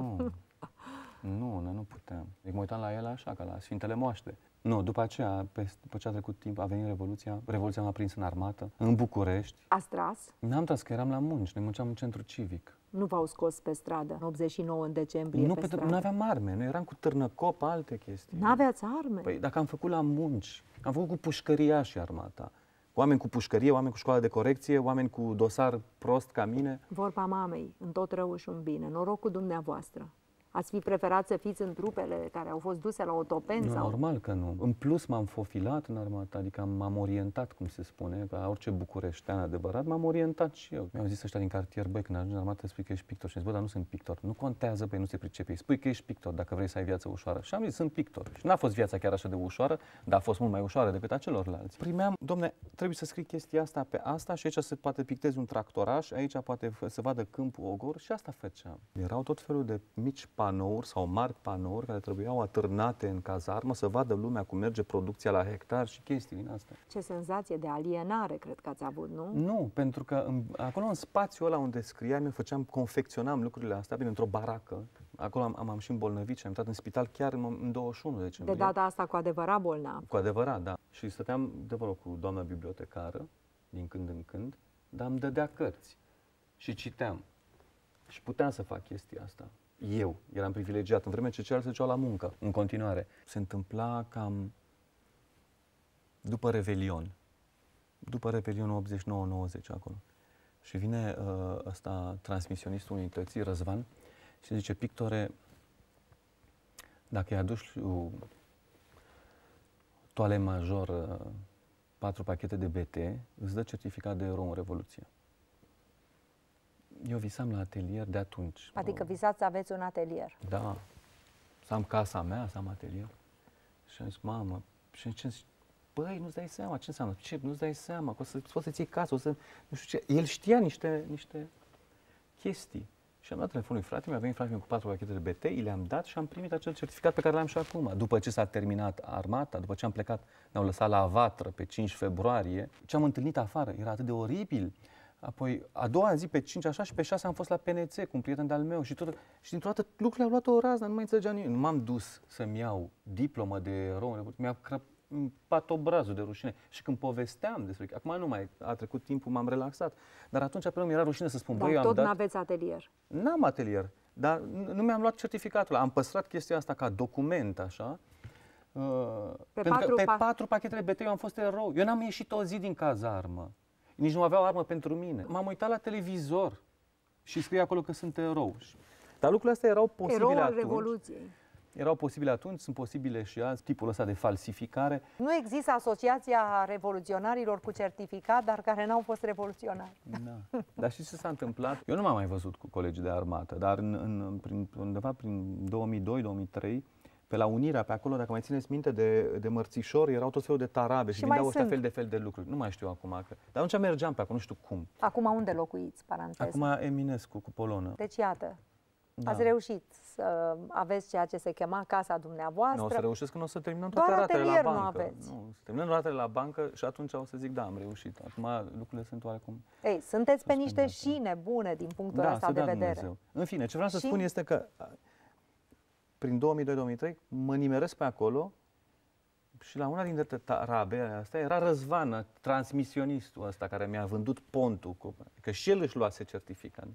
Nu puteam. Mă uitam la el așa, ca la Sfintele Moaște. Nu, după aceea, după ce a trecut timp, a venit Revoluția. Revoluția m-a prins în armată, în București. Ați tras? N-am tras, că eram la munci, ne munceam în centru civic. Nu v-au scos pe stradă, în 89, în decembrie, nu, pe stradă? Nu aveam arme, noi eram cu târnăcop, alte chestii. N-aveați arme? Păi dacă am făcut la munci, am făcut cu pușcăria și armata. Oameni cu pușcărie, oameni cu școală de corecție, oameni cu dosar prost ca mine. Vorba mamei, în tot rău și în bine, noroc cu dumneavoastră. Ați fi preferat să fiți în trupele care au fost duse la Otopeni? Nu, normal că nu. În plus m-am fofilat în armată, adică m-am orientat, cum se spune, ca orice bucureștean adevărat, m-am orientat și eu. Mi-au zis ăștia din cartier, băi, când ajungi în armată, spui că ești pictor. Și am zis, bă, dar nu sunt pictor. Nu contează, băi, nu se pricepe. Spui că ești pictor dacă vrei să ai viață ușoară. Și am zis, sunt pictor. Și n-a fost viața chiar așa de ușoară, dar a fost mult mai ușoară decât a celorlalți. Primeam, domne, trebuie să scrii chestia asta pe asta și aici se poate pictezi un tractoraș, aici poate să vadă câmpul ogor și asta făceam. Erau tot felul de mici panouri sau mari panouri care trebuiau atârnate în cazarmă să vadă lumea cum merge producția la hectar și chestii din astea. Ce senzație de alienare cred că ați avut, nu? Nu, pentru că acolo în spațiul ăla unde scriam, eu confecționam lucrurile astea, bine, într-o baracă. Acolo am și îmbolnăvit și am intrat în spital chiar în 21 decembrie. De data asta cu adevărat bolnav. Cu adevărat, da. Și stăteam de vorbă cu doamna bibliotecară, din când în când, dar îmi dădea cărți și citeam. Și puteam să fac chestia asta. Eu eram privilegiat, în vreme ce ceilalți se duceau la muncă, în continuare. Se întâmpla cam după Revelion. După Revelion 89-90 acolo. Și vine ăsta, transmisionistul unității, Răzvan, și zice, pictore, dacă îi aduci toale major 4 pachete de BT, îți dă certificat de erou în Revoluție. Eu visam la atelier de atunci. Adică visați să aveți un atelier. Da. Să am casa mea, să am atelier. Și am zis, mamă, și ce zic, băi, nu-ți dai seama, ce înseamnă? Ce, nu-ți dai seama, că poți să-ți iei casă, nu știu ce. El știa niște chestii. Și am dat telefonul lui frate, mi-a venit frate cu 4 pachete de BT, i le-am dat și am primit acel certificat pe care l-am și acum. După ce s-a terminat armata, după ce am plecat, ne-au lăsat la Vatră pe 5 februarie, ce am întâlnit afară, era atât de oribil. Apoi, a doua zi, pe 5 așa și pe 6 am fost la PNC cu un prieten de-al meu și dintr-o dată lucrurile au luat o raznă, nu mai înțelegea nimic. Nu m-am dus să-mi iau diplomă de erou, mi-a crăpat obrazul de rușine. Și când povesteam despre, acum nu mai a trecut timpul, m-am relaxat, dar atunci pe mi era rușine să spun, dar băi, eu tot am n-aveți atelier. N-am atelier, dar nu mi-am luat certificatul. Am păstrat chestia asta ca document, așa. Pentru că pe 4 pachetele BT eu am fost erou. Eu n-am ieșit o zi din cazarmă. Nici nu aveau armă pentru mine. M-am uitat la televizor și scrie acolo că sunt erou. Dar lucrurile astea erau posibile atunci. Revoluției. Erau posibile atunci, sunt posibile și azi, tipul ăsta de falsificare. Nu există asociația revoluționarilor cu certificat, dar care n-au fost revoluționari. Da. Dar știți ce s-a întâmplat? Eu nu m-am mai văzut cu colegii de armată, dar undeva prin 2002-2003, pe la Unirea, pe acolo, dacă mai țineți minte, de mărțișori, erau tot felul de tarabe și vindeau ăștia fel de lucruri. Nu mai știu acum. Dar atunci mergeam pe acolo, nu știu cum. Acum unde locuiți, paranteză? Acum Eminescu, cu Polonă. Deci iată, ați reușit să aveți ceea ce se chema casa dumneavoastră. Nu o să reușesc când o să terminăm toate ratele la bancă. Nu aveți. Nu, să terminăm ratele la bancă și atunci o să zic, da, am reușit. Acum lucrurile sunt oarecum... Ei, sunteți pe niște șine bune din punctul ăsta de vedere. Dumnezeu. În fine, ce vreau să spun este că prin 2002-2003 mă nimeresc pe acolo și la una dintre tarabe astea era Răzvan, transmisionistul ăsta care mi-a vândut pontul, că și el își luase certificat.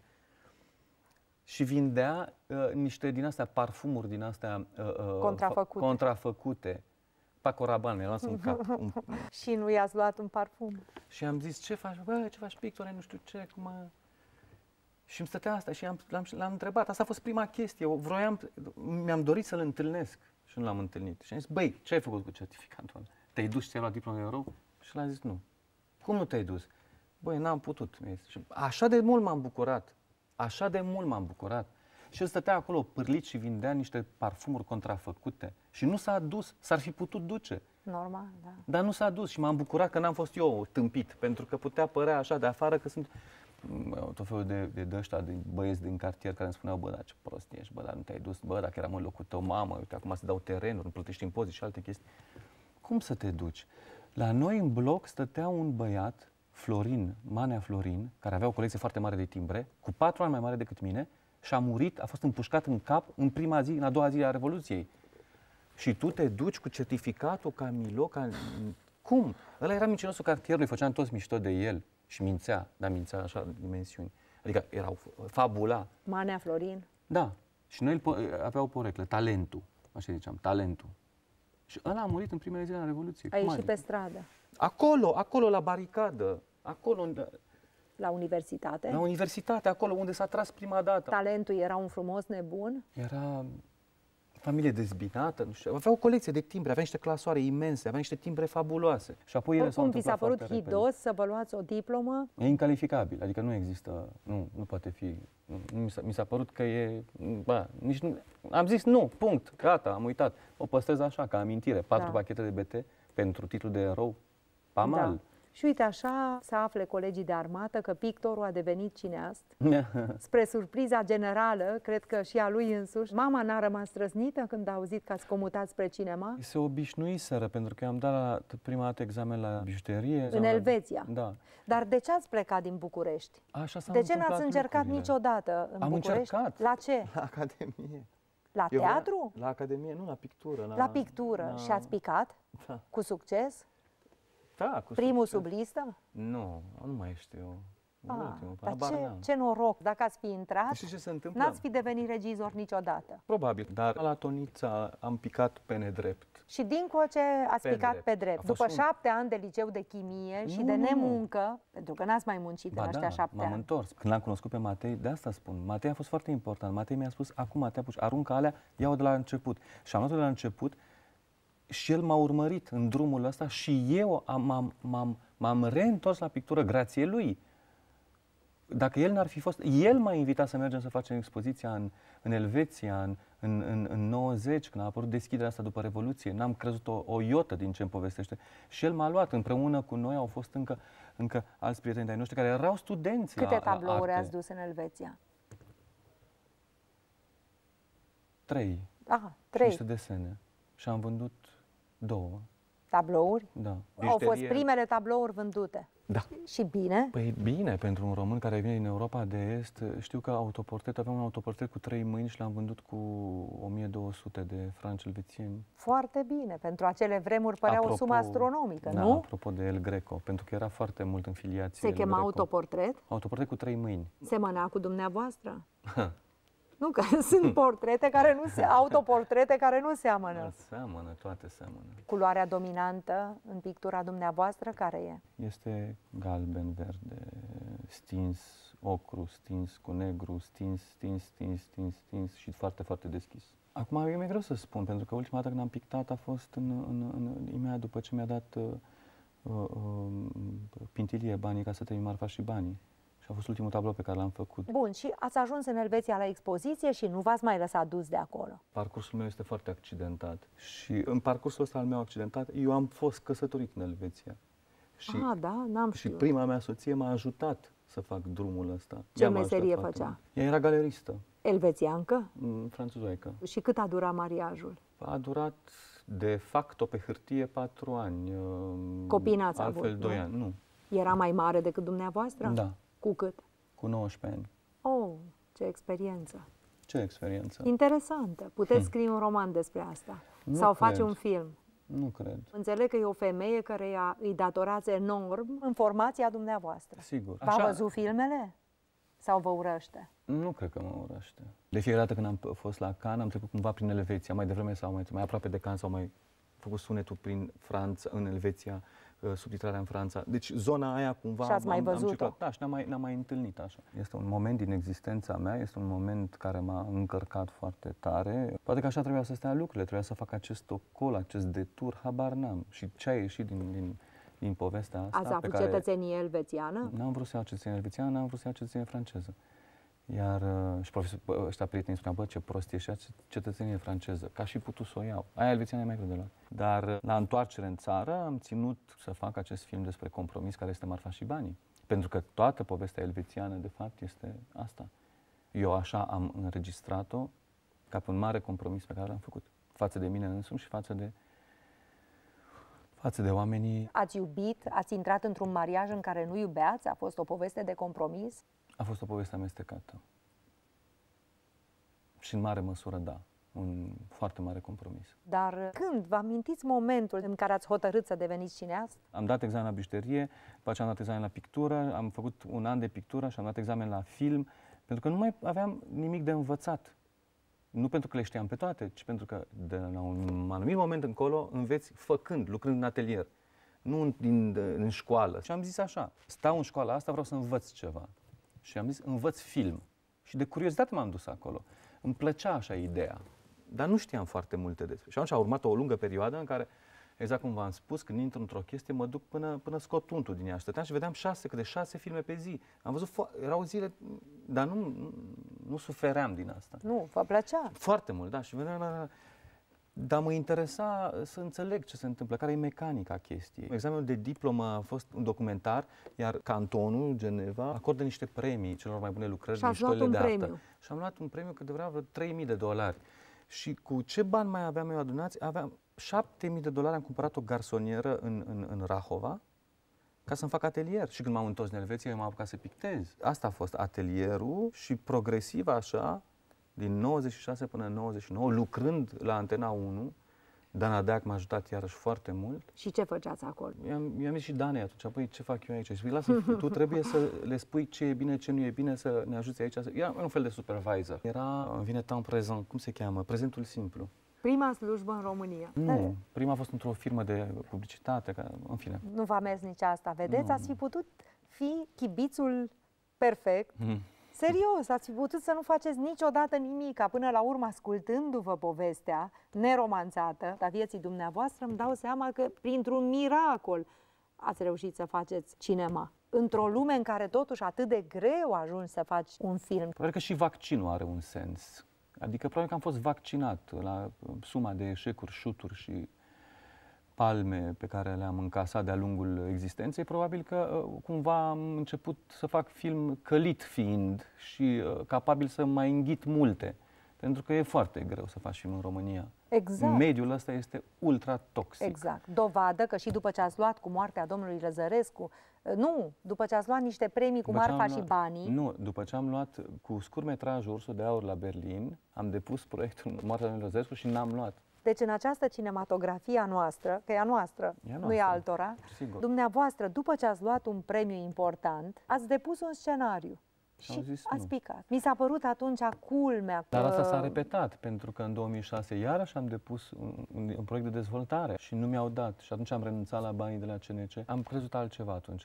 Și vindea niște din astea parfumuri din astea contrafăcute. Paco Rabanne, mi-a luat în cap. Și nu i-ați luat un parfum. Și am zis, ce faci? Bă, ce faci, pictore, nu știu ce, cum... Și îmi stătea asta și l-am întrebat. Asta a fost prima chestie. Mi-am dorit să-l întâlnesc și nu l-am întâlnit. Și am zis, băi, ce ai făcut cu certificatul ăla? Te-ai dus și ți-ai luat diplomă de erou? Și l-a zis, nu. Cum nu te-ai dus? Băi, n-am putut. Și așa de mult m-am bucurat. Așa de mult m-am bucurat. Și el stătea acolo pârlit și vindea niște parfumuri contrafăcute. Și nu s-a dus. S-ar fi putut duce. Normal, da. Dar nu s-a dus și m-am bucurat că n-am fost eu tâmpit. Pentru că putea părea așa de afară că sunt... tot felul de ăștia, de băieți din cartier care îmi spuneau, bă, dar ce prost ești, bă, dar nu te-ai dus, bă, dacă eram în locul tău, mamă, uite, acum se dau terenuri, îmi plătești impozit și alte chestii. Cum să te duci? La noi în bloc stătea un băiat, Florin, Manea Florin, care avea o colecție foarte mare de timbre, cu 4 ani mai mare decât mine, și a murit, a fost împușcat în cap în prima zi, în a doua zi a Revoluției. Și tu te duci cu certificatul ca Milo, Cum? Ăla era mincinosul cartierului, făceam toți mișto de el. Și mințea, dar mințea așa dimensiuni. Adică erau fabula. Manea Florin. Da. Și noi avea o poreclă, talentul. Așa ziceam, talentul. Și ăla a murit în primele zile a Revoluției. A ieșit pe stradă. Acolo, la baricadă. Acolo unde... La universitate? La universitate, acolo unde s-a tras prima dată. Talentul era un frumos nebun? Era familie dezbinată, nu știu, avea o colecție de timbre, avea niște clasoare imense, avea niște timbre fabuloase. Și apoi ele s-au Oricum, vi s-a întâmplat părut foarte hidos să vă luați o diplomă? repede. E incalificabil, adică nu există, nu poate fi, mi s-a părut că e, nici nu, am zis nu, punct, gata, am uitat. O păstrez așa, ca amintire, 4 pachete de BT pentru titlul de erou, pamal. Da. Și uite, așa se afle colegii de armată că pictorul a devenit cineast. Spre surpriza generală, cred că și a lui însuși, mama n-a rămas străznită când a auzit că ați comutat spre cinema? Se obișnuiseră, pentru că eu am dat prima dată examen la bijuterie. În Elveția. Da. Dar de ce ați plecat din București? Așa s-au De ce întâmplat n-ați încercat lucrurile. niciodată în Am București? încercat. La ce? La Academie. La Eu teatru? La Academie, nu, la pictură. La pictură. Și ați picat? Da. Cu succes? Da, cu Primul succes. sub listă? Nu mai știu. Ultimul, Dar habar n-am. ce noroc! Dacă ați fi intrat, Știi ce se întâmplă? n-ați fi devenit regizor niciodată. Probabil, dar la Tonița am picat pe nedrept. Și dincoace ați Pe picat drept. pe A drept. fost După un- 7 ani de liceu de chimie și Nu, de nu, nu. nemuncă, pentru că n-ați mai muncit în ăștia 7 m-am ani. întors. Când l-am cunoscut pe Matei, de asta spun. Matei a fost foarte important. Matei mi-a spus, acum te apuci, aruncă alea, ia-o de la început. Și am luat-o de la început și el m-a urmărit în drumul ăsta și eu m-am reîntors la pictură grație lui. Dacă el n-ar fi fost, el m-a invitat să mergem să facem expoziția în Elveția, în 90, când a apărut deschiderea asta după Revoluție. N-am crezut o iotă din ce îmi povestește. Și el m-a luat, împreună cu noi au fost încă alți prieteni de-ai noștri care erau studenți Câte la tablouri arte. ați dus în Elveția? 3. Ah, Și 3 niște desene. Și am vândut 2. tablouri. Da. Au fost Bijuterie- primele tablouri vândute. Da. Și bine? Păi bine, pentru un român care vine din Europa de Est, știu că aveam un autoportret cu 3 mâini și l-am vândut cu 1200 de franci elvețieni. Foarte bine. Pentru acele vremuri părea o sumă astronomică, da, nu? apropo de El Greco, pentru că era foarte mult în filiație. Se El chema Greco. autoportret? Autoportret cu 3 mâini. Semăna cu dumneavoastră? Nu, că sunt portrete care nu se, autoportrete care nu seamănă. Seamănă, toate seamănă. Culoarea dominantă în pictura dumneavoastră care e? Este galben, verde, stins, ocru, stins cu negru, stins și foarte, foarte deschis. Acum e mai greu să spun, pentru că ultima dată când am pictat a fost imediat după ce mi-a dat Pintilie banii ca să trăim marfa și banii. Și a fost ultimul tablou pe care l-am făcut. Bun, și ați ajuns în Elveția la expoziție și nu v-ați mai lăsat dus de acolo. Parcursul meu este foarte accidentat și în parcursul ăsta al meu accidentat, eu am fost căsătorit în Elveția. Și, Da, n-am și știut. prima mea soție m-a ajutat să fac drumul ăsta. Ce Ea m-a ajutat meserie foarte făcea? mult. Ea era galeristă, Elvețiancă? franțuzoică. Și cât a durat mariajul? A durat de facto pe hârtie 4 ani. Copii n-ați altfel avut, 2 nu? ani, nu. Era mai mare decât dumneavoastră? Da, Cu cât? cu 19 ani. Oh, ce experiență! Ce experiență? Interesantă. Puteți scrie un roman despre asta. Nu Sau face cred. un film. Nu cred. Înțeleg că e o femeie căreia îi datorați enorm în formația dumneavoastră. Sigur. V-a văzut filmele? Sau vă urăște? Nu cred că mă urăște. De fiecare dată când am fost la Cannes, am trecut cumva prin Elveția, mai devreme sau mai aproape de Cannes, sau mai făcut sunetul prin Franța, în Elveția, subtitrarea în Franța. Deci zona aia cumva Și ați mai văzut-o? circulat. Da, și ne-am mai întâlnit așa. Este un moment din existența mea, este un moment care m-a încărcat foarte tare. Poate că așa trebuia să stea lucrurile, trebuia să fac acest ocol, acest detur, habar n-am. Și ce a ieșit din povestea asta, Ați avut cetățenie elvețiană? N-am vrut să iau cetățenie elvețiană, n-am vrut să iau cetățenie franceză. Iar și ăștia prietenii spuneau, bă, ce prost e și cetățenie franceză, ca și putut să o iau. Aia elvețiană e mai greu de luat. Dar la întoarcere în țară am ținut să fac acest film despre compromis care este Marfa și banii. Pentru că toată povestea elvețiană, de fapt, este asta. Eu așa am înregistrat-o ca pe un mare compromis pe care l-am făcut. Față de mine însumi și față de oamenii. Ați iubit? Ați intrat într-un mariaj în care nu iubeați? A fost o poveste de compromis? A fost o poveste amestecată. Și în mare măsură, da. Un foarte mare compromis. Dar când vă amintiți momentul în care ați hotărât să deveniți cineast? Am dat examen la bijuterie, după aceea am dat examen la pictură, am făcut un an de pictură și am dat examen la film, pentru că nu mai aveam nimic de învățat. Nu pentru că le știam pe toate, ci pentru că de la un anumit moment încolo înveți făcând, lucrând în atelier. nu în școală. Și am zis așa, stau în școala asta, vreau să învăț ceva. Și am zis, învăț film. Și de curiozitate m-am dus acolo. Îmi plăcea așa ideea, dar nu știam foarte multe despre. Și atunci a urmat o lungă perioadă în care, exact cum v-am spus, când intru într-o chestie, mă duc până scot untul din ea. Stăteam și vedeam câte 6 filme pe zi. Am văzut, erau zile, dar nu sufeream din asta. Nu, vă plăcea? Foarte mult, da. Și vedeam, dar mă interesa să înțeleg ce se întâmplă, care e mecanica chestiei. Examenul de diplomă a fost un documentar, iar cantonul Geneva acordă niște premii celor mai bune lucrări din școlile de artă. Și am luat un premiu cât de vreau vreo $3.000. Și cu ce bani mai aveam eu adunați? Aveam $7.000, am cumpărat o garsonieră în Rahova ca să-mi fac atelier. Și când m-am întors în Elveția, eu m-am apucat să pictez. Asta a fost atelierul și progresiv așa, din 96 până în 99, lucrând la Antena 1, Dana Deac m-a ajutat iarăși foarte mult. Și ce făceați acolo? I-am zis și Danei atunci, păi ce fac eu aici? Și lasă, tu trebuie să le spui ce e bine, ce nu e bine, să ne ajuți aici. Era un fel de supervisor. Era, vine temps prezent, cum se cheamă? Prezentul simplu. Prima slujbă în România. Nu, prima a fost într-o firmă de publicitate, în fine. Nu v-a mers nici asta, vedeți? Ați fi putut fi chibițul perfect. Serios, ați fi putut să nu faceți niciodată nimic, până la urmă, ascultându-vă povestea neromanțată a vieții dumneavoastră, îmi dau seama că, printr-un miracol, ați reușit să faceți cinema. Într-o lume în care totuși atât de greu ajungi să faci un film. Probabil că și vaccinul are un sens. Adică probabil că am fost vaccinat la suma de eșecuri, șuturi și palme pe care le-am încasat de-a lungul existenței, probabil că cumva am început să fac film călit fiind și capabil să mai înghit multe. Pentru că e foarte greu să faci film în România. Exact. Mediul ăsta este ultra toxic. Exact. Dovadă că și după ce ați luat cu moartea domnului Răzărescu, nu, după ce ați luat niște premii cu Marfa și Banii. Nu, după ce am luat cu scurtmetrajul Ursul de Aur la Berlin, am depus proiectul Moartea domnului Răzărescu și n-am luat. Deci în această cinematografie a noastră, că e a noastră, nu e altora, sigur. Dumneavoastră, după ce ați luat un premiu important, ați depus un scenariu. Și ați picat. Mi s-a părut atunci culmea. Dar asta s-a repetat, pentru că în 2006 iarăși am depus un proiect de dezvoltare și nu mi-au dat. Și atunci am renunțat la banii de la CNC. Am crezut altceva atunci,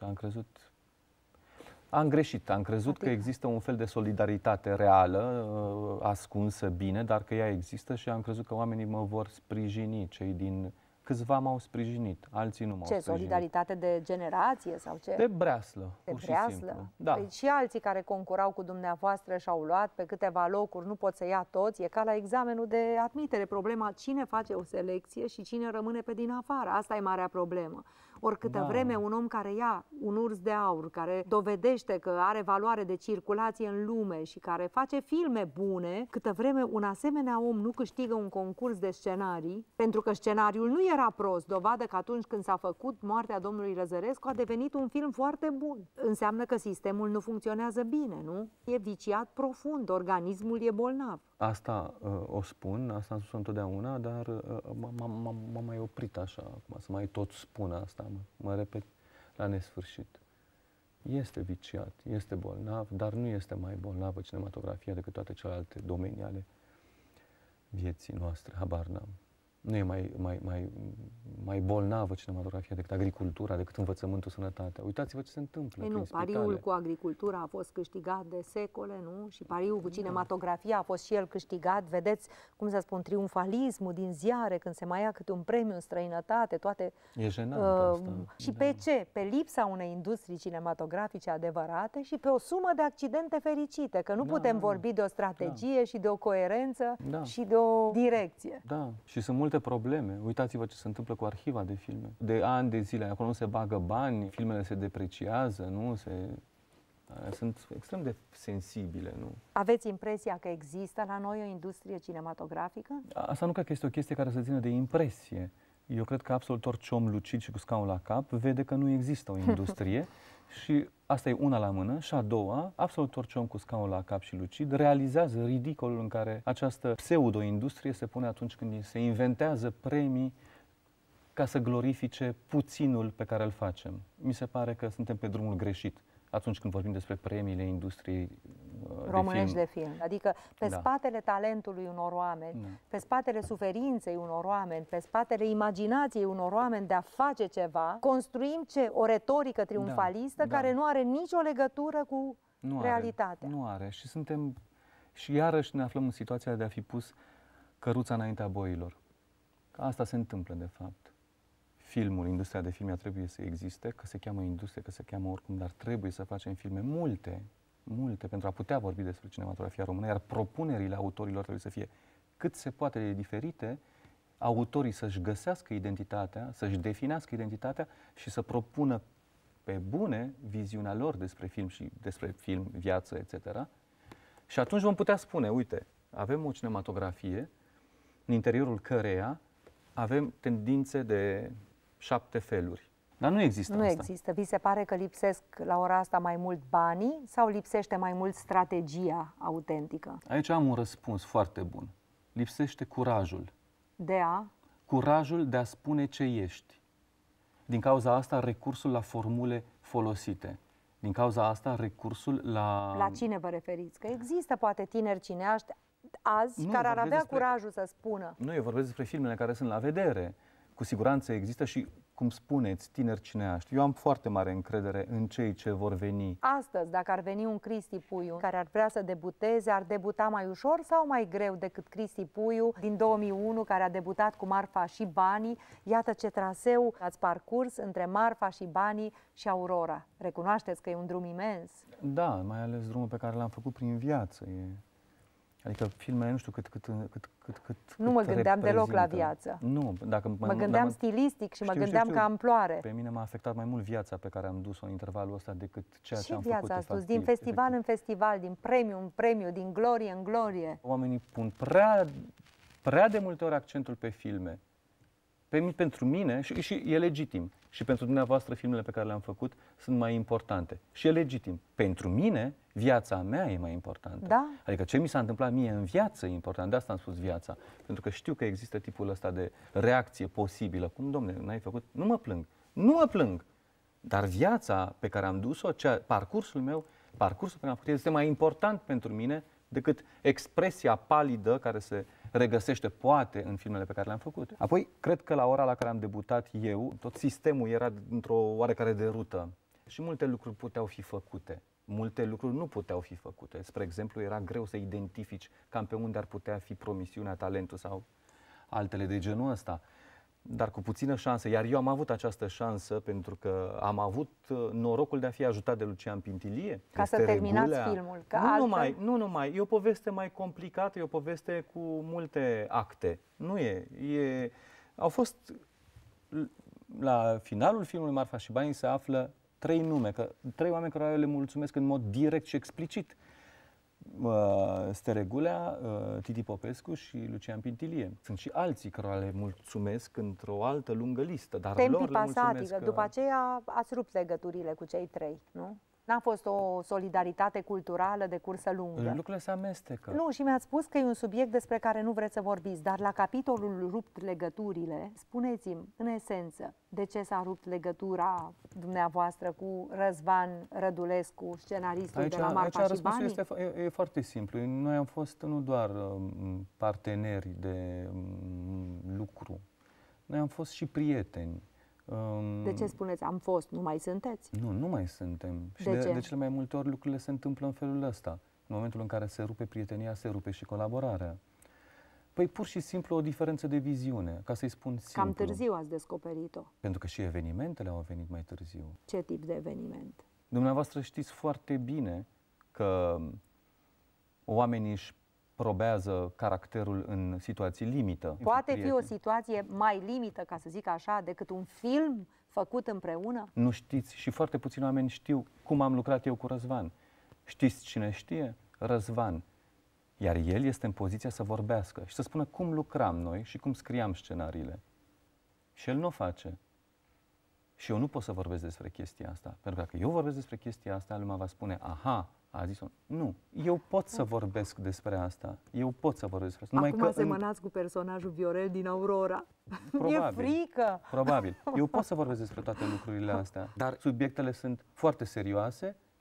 am greșit, am crezut că există un fel de solidaritate reală, ascunsă bine, dar că ea există și am crezut că oamenii mă vor sprijini, cei din... Câțiva m-au sprijinit, alții nu m-au sprijinit. Ce, solidaritate de generație sau ce? De breaslă, pur și simplu. Da. Păi și alții care concurau cu dumneavoastră și-au luat pe câteva locuri, nu pot să ia toți, e ca la examenul de admitere. Problema, cine face o selecție și cine rămâne pe din afară. Asta e marea problemă. Ori câtă vreme un om care ia un urs de aur, care dovedește că are valoare de circulație în lume și care face filme bune, câtă vreme un asemenea om nu câștigă un concurs de scenarii, pentru că scenariul nu era prost, dovadă că atunci când s-a făcut Moartea domnului Răzărescu a devenit un film foarte bun. Înseamnă că sistemul nu funcționează bine, nu? E viciat profund, organismul e bolnav. Asta o spun, asta am spus întotdeauna, dar m-am mai oprit așa, acum, să mai tot spun asta, mă repet la nesfârșit. Este viciat, este bolnav, dar nu este mai bolnavă cinematografia decât toate celelalte domenii ale vieții noastre, habar n-am. Nu e mai bolnavă cinematografia decât agricultura, decât învățământul, sănătatea. Uitați-vă ce se întâmplă. Nu, pariul cu agricultura a fost câștigat de secole, nu? Și pariul cu cinematografia a fost și el câștigat. Vedeți, cum să spun, triumfalismul din ziare, când se mai ia câte un premiu în străinătate, toate... E jenant asta. Și pe ce? Pe lipsa unei industrii cinematografice adevărate și pe o sumă de accidente fericite, că nu putem vorbi de o strategie și de o coerență și de o direcție. Da, și sunt multe probleme. Uitați-vă ce se întâmplă cu arhiva de filme. De ani de zile, acolo nu se bagă bani, filmele se depreciază, nu se... Sunt extrem de sensibile, nu? Aveți impresia că există la noi o industrie cinematografică? Asta nu cred că este o chestie care să țină de impresie. Eu cred că absolut orice om lucid și cu scaunul la cap vede că nu există o industrie și asta e una la mână. Și a doua, absolut orice om cu scaunul la cap și lucid realizează ridicolul în care această pseudo-industrie se pune atunci când se inventează premii ca să glorifice puținul pe care îl facem. Mi se pare că suntem pe drumul greșit atunci când vorbim despre premiile industriei românești de film. Adică pe Da. spatele talentului unor oameni, Da. pe spatele suferinței unor oameni, pe spatele imaginației unor oameni de a face ceva, construim o retorică triumfalistă Da. care nu are nicio legătură cu realitatea. Nu are. Și iarăși ne aflăm în situația de a fi pus căruța înaintea boilor. Asta se întâmplă, de fapt. Industria de filme trebuie să existe, că se cheamă industrie, că se cheamă oricum, dar trebuie să facem filme multe, pentru a putea vorbi despre cinematografia română, iar propunerile autorilor trebuie să fie cât se poate de diferite, autorii să-și găsească identitatea, să-și definească identitatea și să propună pe bune viziunea lor despre film și despre film, viață, etc. Și atunci vom putea spune, uite, avem o cinematografie în interiorul căreia avem tendințe de 7 feluri. Dar nu există asta. Nu există. Vi se pare că lipsesc la ora asta mai mult banii sau lipsește mai mult strategia autentică? Aici am un răspuns foarte bun. Lipsește curajul. Curajul de a spune ce ești. Din cauza asta, recursul la formule folosite. Din cauza asta, recursul la... La cine vă referiți? Că există poate tineri cineaști azi care ar avea curajul să spună. Nu, eu vorbesc despre filmele care sunt la vedere. Cu siguranță există și, cum spuneți, tineri cineaști. Eu am foarte mare încredere în cei ce vor veni. Astăzi, dacă ar veni un Cristi Puiu care ar vrea să debuteze, ar debuta mai ușor sau mai greu decât Cristi Puiu din 2001, care a debutat cu Marfa și Banii? Iată ce traseu ați parcurs între Marfa și Banii și Aurora. Recunoașteți că e un drum imens? Da, mai ales drumul pe care l-am făcut prin viață. Adică filmele, nu știu cât nu mă gândeam deloc la viață. Nu, dacă mă gândeam stilistic și mă gândeam ca amploare. Pe mine m-a afectat mai mult viața pe care am dus-o în intervalul ăsta decât ceea ce am făcut. Ce viața ați dus? Din festival în festival, din premiu în premiu, din glorie în glorie. Oamenii pun prea de multe ori accentul pe filme. Pentru mine, și e legitim, și pentru dumneavoastră filmele pe care le-am făcut sunt mai importante. Și e legitim. Pentru mine, viața mea e mai importantă. Da? Adică ce mi s-a întâmplat mie în viață e important. De asta am spus viața. Pentru că știu că există tipul ăsta de reacție posibilă. Cum, domne, n-ai făcut? Nu mă plâng. Nu mă plâng. Dar viața pe care am dus-o, parcursul pe care am făcut, este mai important pentru mine decât expresia palidă care se regăsește poate în filmele pe care le-am făcut. Apoi, cred că la ora la care am debutat eu, tot sistemul era într-o oarecare derută și multe lucruri puteau fi făcute. Multe lucruri nu puteau fi făcute. Spre exemplu, era greu să identifici cam pe unde ar putea fi promisiunea, talentul sau altele de genul ăsta. Dar cu puțină șansă, iar eu am avut această șansă pentru că am avut norocul de a fi ajutat de Lucian Pintilie. Ca să terminați filmul. Nu numai. E o poveste mai complicată, e o poveste cu multe acte. Nu e. Au fost, la finalul filmului Marfa și Banii se află 3 nume, trei oameni care le mulțumesc în mod direct și explicit. Steregulea, Titi Popescu și Lucian Pintilie. Sunt și alții care le mulțumesc într-o altă lungă listă, dar Tempi lor le mulțumesc. După aceea ați rupt legăturile cu cei 3, nu? N-a fost o solidaritate culturală de cursă lungă. Lucrurile se amestecă. Nu, și mi-ați spus că e un subiect despre care nu vreți să vorbiți, dar la capitolul rupt legăturile, spuneți-mi, în esență, de ce s-a rupt legătura dumneavoastră cu Răzvan Rădulescu, scenaristul de la Marfa și Banii? E foarte simplu. Noi am fost nu doar parteneri de lucru, noi am fost și prieteni. De ce spuneți am fost? Nu mai sunteți? Nu mai suntem. Și de cele mai multe ori lucrurile se întâmplă în felul ăsta. În momentul în care se rupe prietenia, se rupe și colaborarea. Păi pur și simplu o diferență de viziune, ca să-i spun simplu. Cam târziu ați descoperit-o. Pentru că și evenimentele au venit mai târziu. Ce tip de eveniment? Dumneavoastră știți foarte bine că oamenii își probează caracterul în situații limită. Poate fi o situație mai limită, ca să zic așa, decât un film făcut împreună? Nu știți și foarte puțini oameni știu cum am lucrat eu cu Răzvan. Știți cine știe? Răzvan. Iar el este în poziția să vorbească și să spună cum lucram noi și cum scriam scenariile. Și el nu o face. Și eu nu pot să vorbesc despre chestia asta. Pentru că dacă eu vorbesc despre chestia asta, lumea va spune, aha, a zis-o. Nu. Eu pot să vorbesc despre asta. Eu pot să vorbesc despre asta. Acum asemănați cu personajul Viorel din Aurora. Probabil. E frică. Probabil. Eu pot să vorbesc despre toate lucrurile astea. Dar subiectele sunt foarte serioase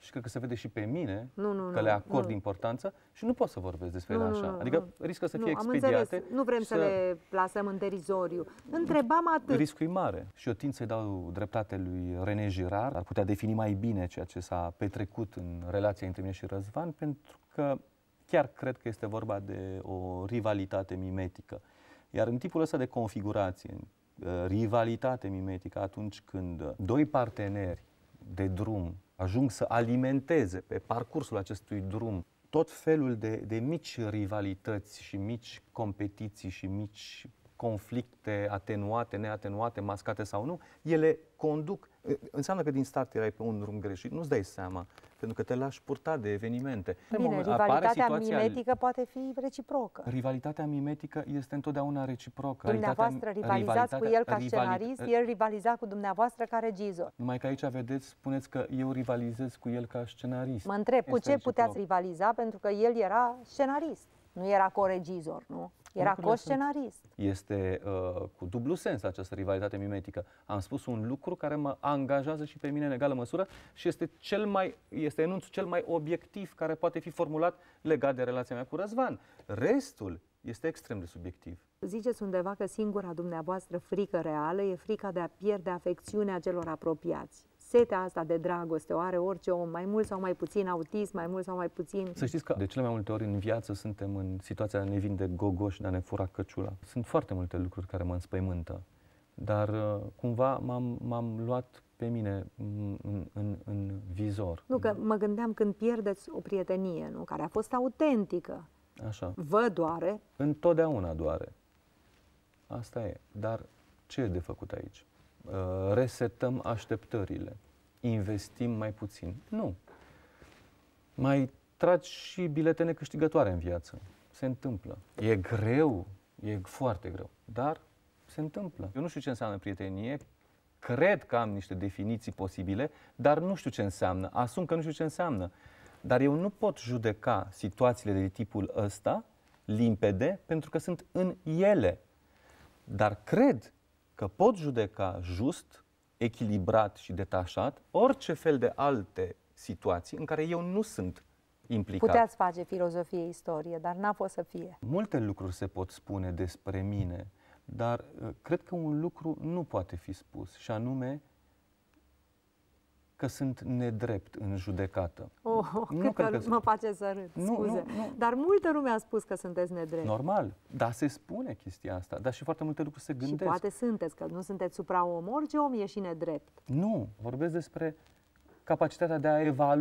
și cred că se vede și pe mine nu, că le acord importanță și nu pot să vorbesc despre ele așa. Adică riscă să fie expediate. Nu vrem să le plasăm în derizoriu. Întrebam atât. Riscul e mare. Și eu tind să-i dau dreptate lui René Girard, ar putea defini mai bine ceea ce s-a petrecut în relația între mine și Răzvan, pentru că chiar cred că este vorba de o rivalitate mimetică. Iar în tipul ăsta de configurație, rivalitate mimetică, atunci când doi parteneri de drum ajung să alimenteze pe parcursul acestui drum tot felul de mici rivalități și mici competiții și mici conflicte atenuate, neatenuate, mascate sau nu, ele conduc. Înseamnă că din start erai pe un drum greșit, nu-ți dai seama, pentru că te lași purta de evenimente. Bine, rivalitatea mimetică poate fi reciprocă. Rivalitatea mimetică este întotdeauna reciprocă. Dumneavoastră rivalizați cu el ca scenarist, el rivaliza cu dumneavoastră ca regizor. Numai că aici, vedeți, spuneți că eu rivalizez cu el ca scenarist. Mă întreb, cu ce puteați rivaliza? Pentru că el era scenarist, nu era co-regizor, nu? Era co-scenarist. Este cu dublu sens această rivalitate mimetică. Am spus un lucru care mă angajează și pe mine în egală măsură și este enunțul cel mai obiectiv care poate fi formulat legat de relația mea cu Răzvan. Restul este extrem de subiectiv. Ziceți undeva că singura dumneavoastră frică reală e frica de a pierde afecțiunea celor apropiați. Setea asta de dragoste o are orice om, mai mult sau mai puțin autism, mai mult sau mai puțin... Să știți că de cele mai multe ori în viață suntem în situația de a ne vinde gogoși, de a ne fura căciula. Sunt foarte multe lucruri care mă înspăimântă, dar cumva m-am luat pe mine în vizor. Nu, că mă gândeam când pierdeți o prietenie, nu, care a fost autentică. Așa. Vă doare? Întotdeauna doare. Asta e. Dar ce e de făcut aici? Resetăm așteptările, investim mai puțin. Nu. Mai tragi și bilete necâștigătoare în viață. Se întâmplă. E greu, e foarte greu, dar se întâmplă. Eu nu știu ce înseamnă prietenie, cred că am niște definiții posibile, dar nu știu ce înseamnă. Asum că nu știu ce înseamnă. Dar eu nu pot judeca situațiile de tipul ăsta limpede, pentru că sunt în ele. Dar cred că pot judeca just, echilibrat și detașat orice fel de alte situații în care eu nu sunt implicat. Puteați face filozofie, istorie, dar n-a fost să fie. Multe lucruri se pot spune despre mine, dar cred că un lucru nu poate fi spus, și anume că sunt nedrept în judecată. Mă face să râd, scuze. Nu. Dar multă lume a spus că sunteți nedrept. Normal, dar se spune chestia asta, dar și foarte multe lucruri se gândesc. Și poate sunteți, că nu sunteți supra-om, orice om e și nedrept. Nu, vorbesc despre capacitatea de a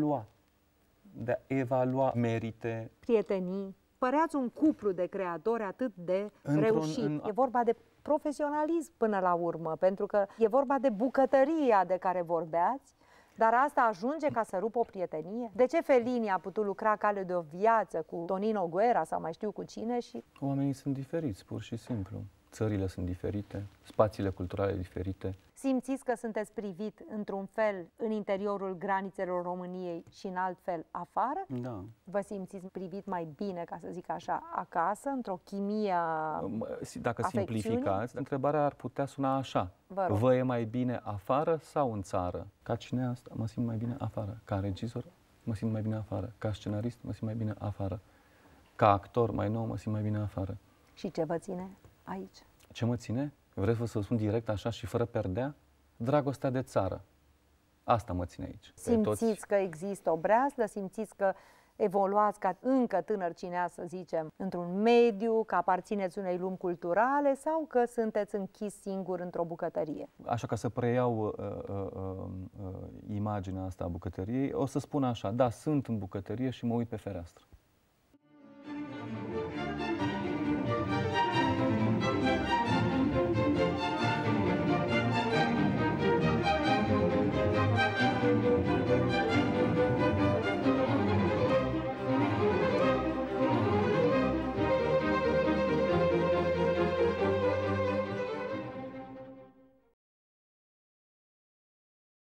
evalua merite. Prietenii. Păreați un cuplu de creatori atât de reușit. E vorba de profesionalism până la urmă, pentru că e vorba de bucătăria de care vorbeați. Dar asta ajunge ca să rupă o prietenie? De ce Fellini a putut lucra Cale de o viață cu Tonino Guerra sau mai știu cu cine și... Oamenii sunt diferiți, pur și simplu. Țările sunt diferite, spațiile culturale diferite. Simțiți că sunteți privit într-un fel în interiorul granițelor României și în alt fel afară? Da. Vă simțiți privit mai bine, ca să zic așa, acasă, într-o chimie a Dacă simplificați, întrebarea ar putea suna așa. Vă e mai bine afară sau în țară? Ca cineast mă simt mai bine afară. Ca regizor mă simt mai bine afară. Ca scenarist mă simt mai bine afară. Ca actor mai nou mă simt mai bine afară. Și ce vă ține aici? Ce mă ține? Vreți să spun direct așa și fără perdea? Dragostea de țară. Asta mă ține aici. Simțiți că există o breaslă? Simțiți că evoluați ca încă tânăr cineast, să zicem, într-un mediu, că aparțineți unei lumi culturale sau că sunteți închis singur într-o bucătărie? Așa, ca să preiau imaginea asta a bucătăriei, o să spun așa: da, sunt în bucătărie și mă uit pe fereastră.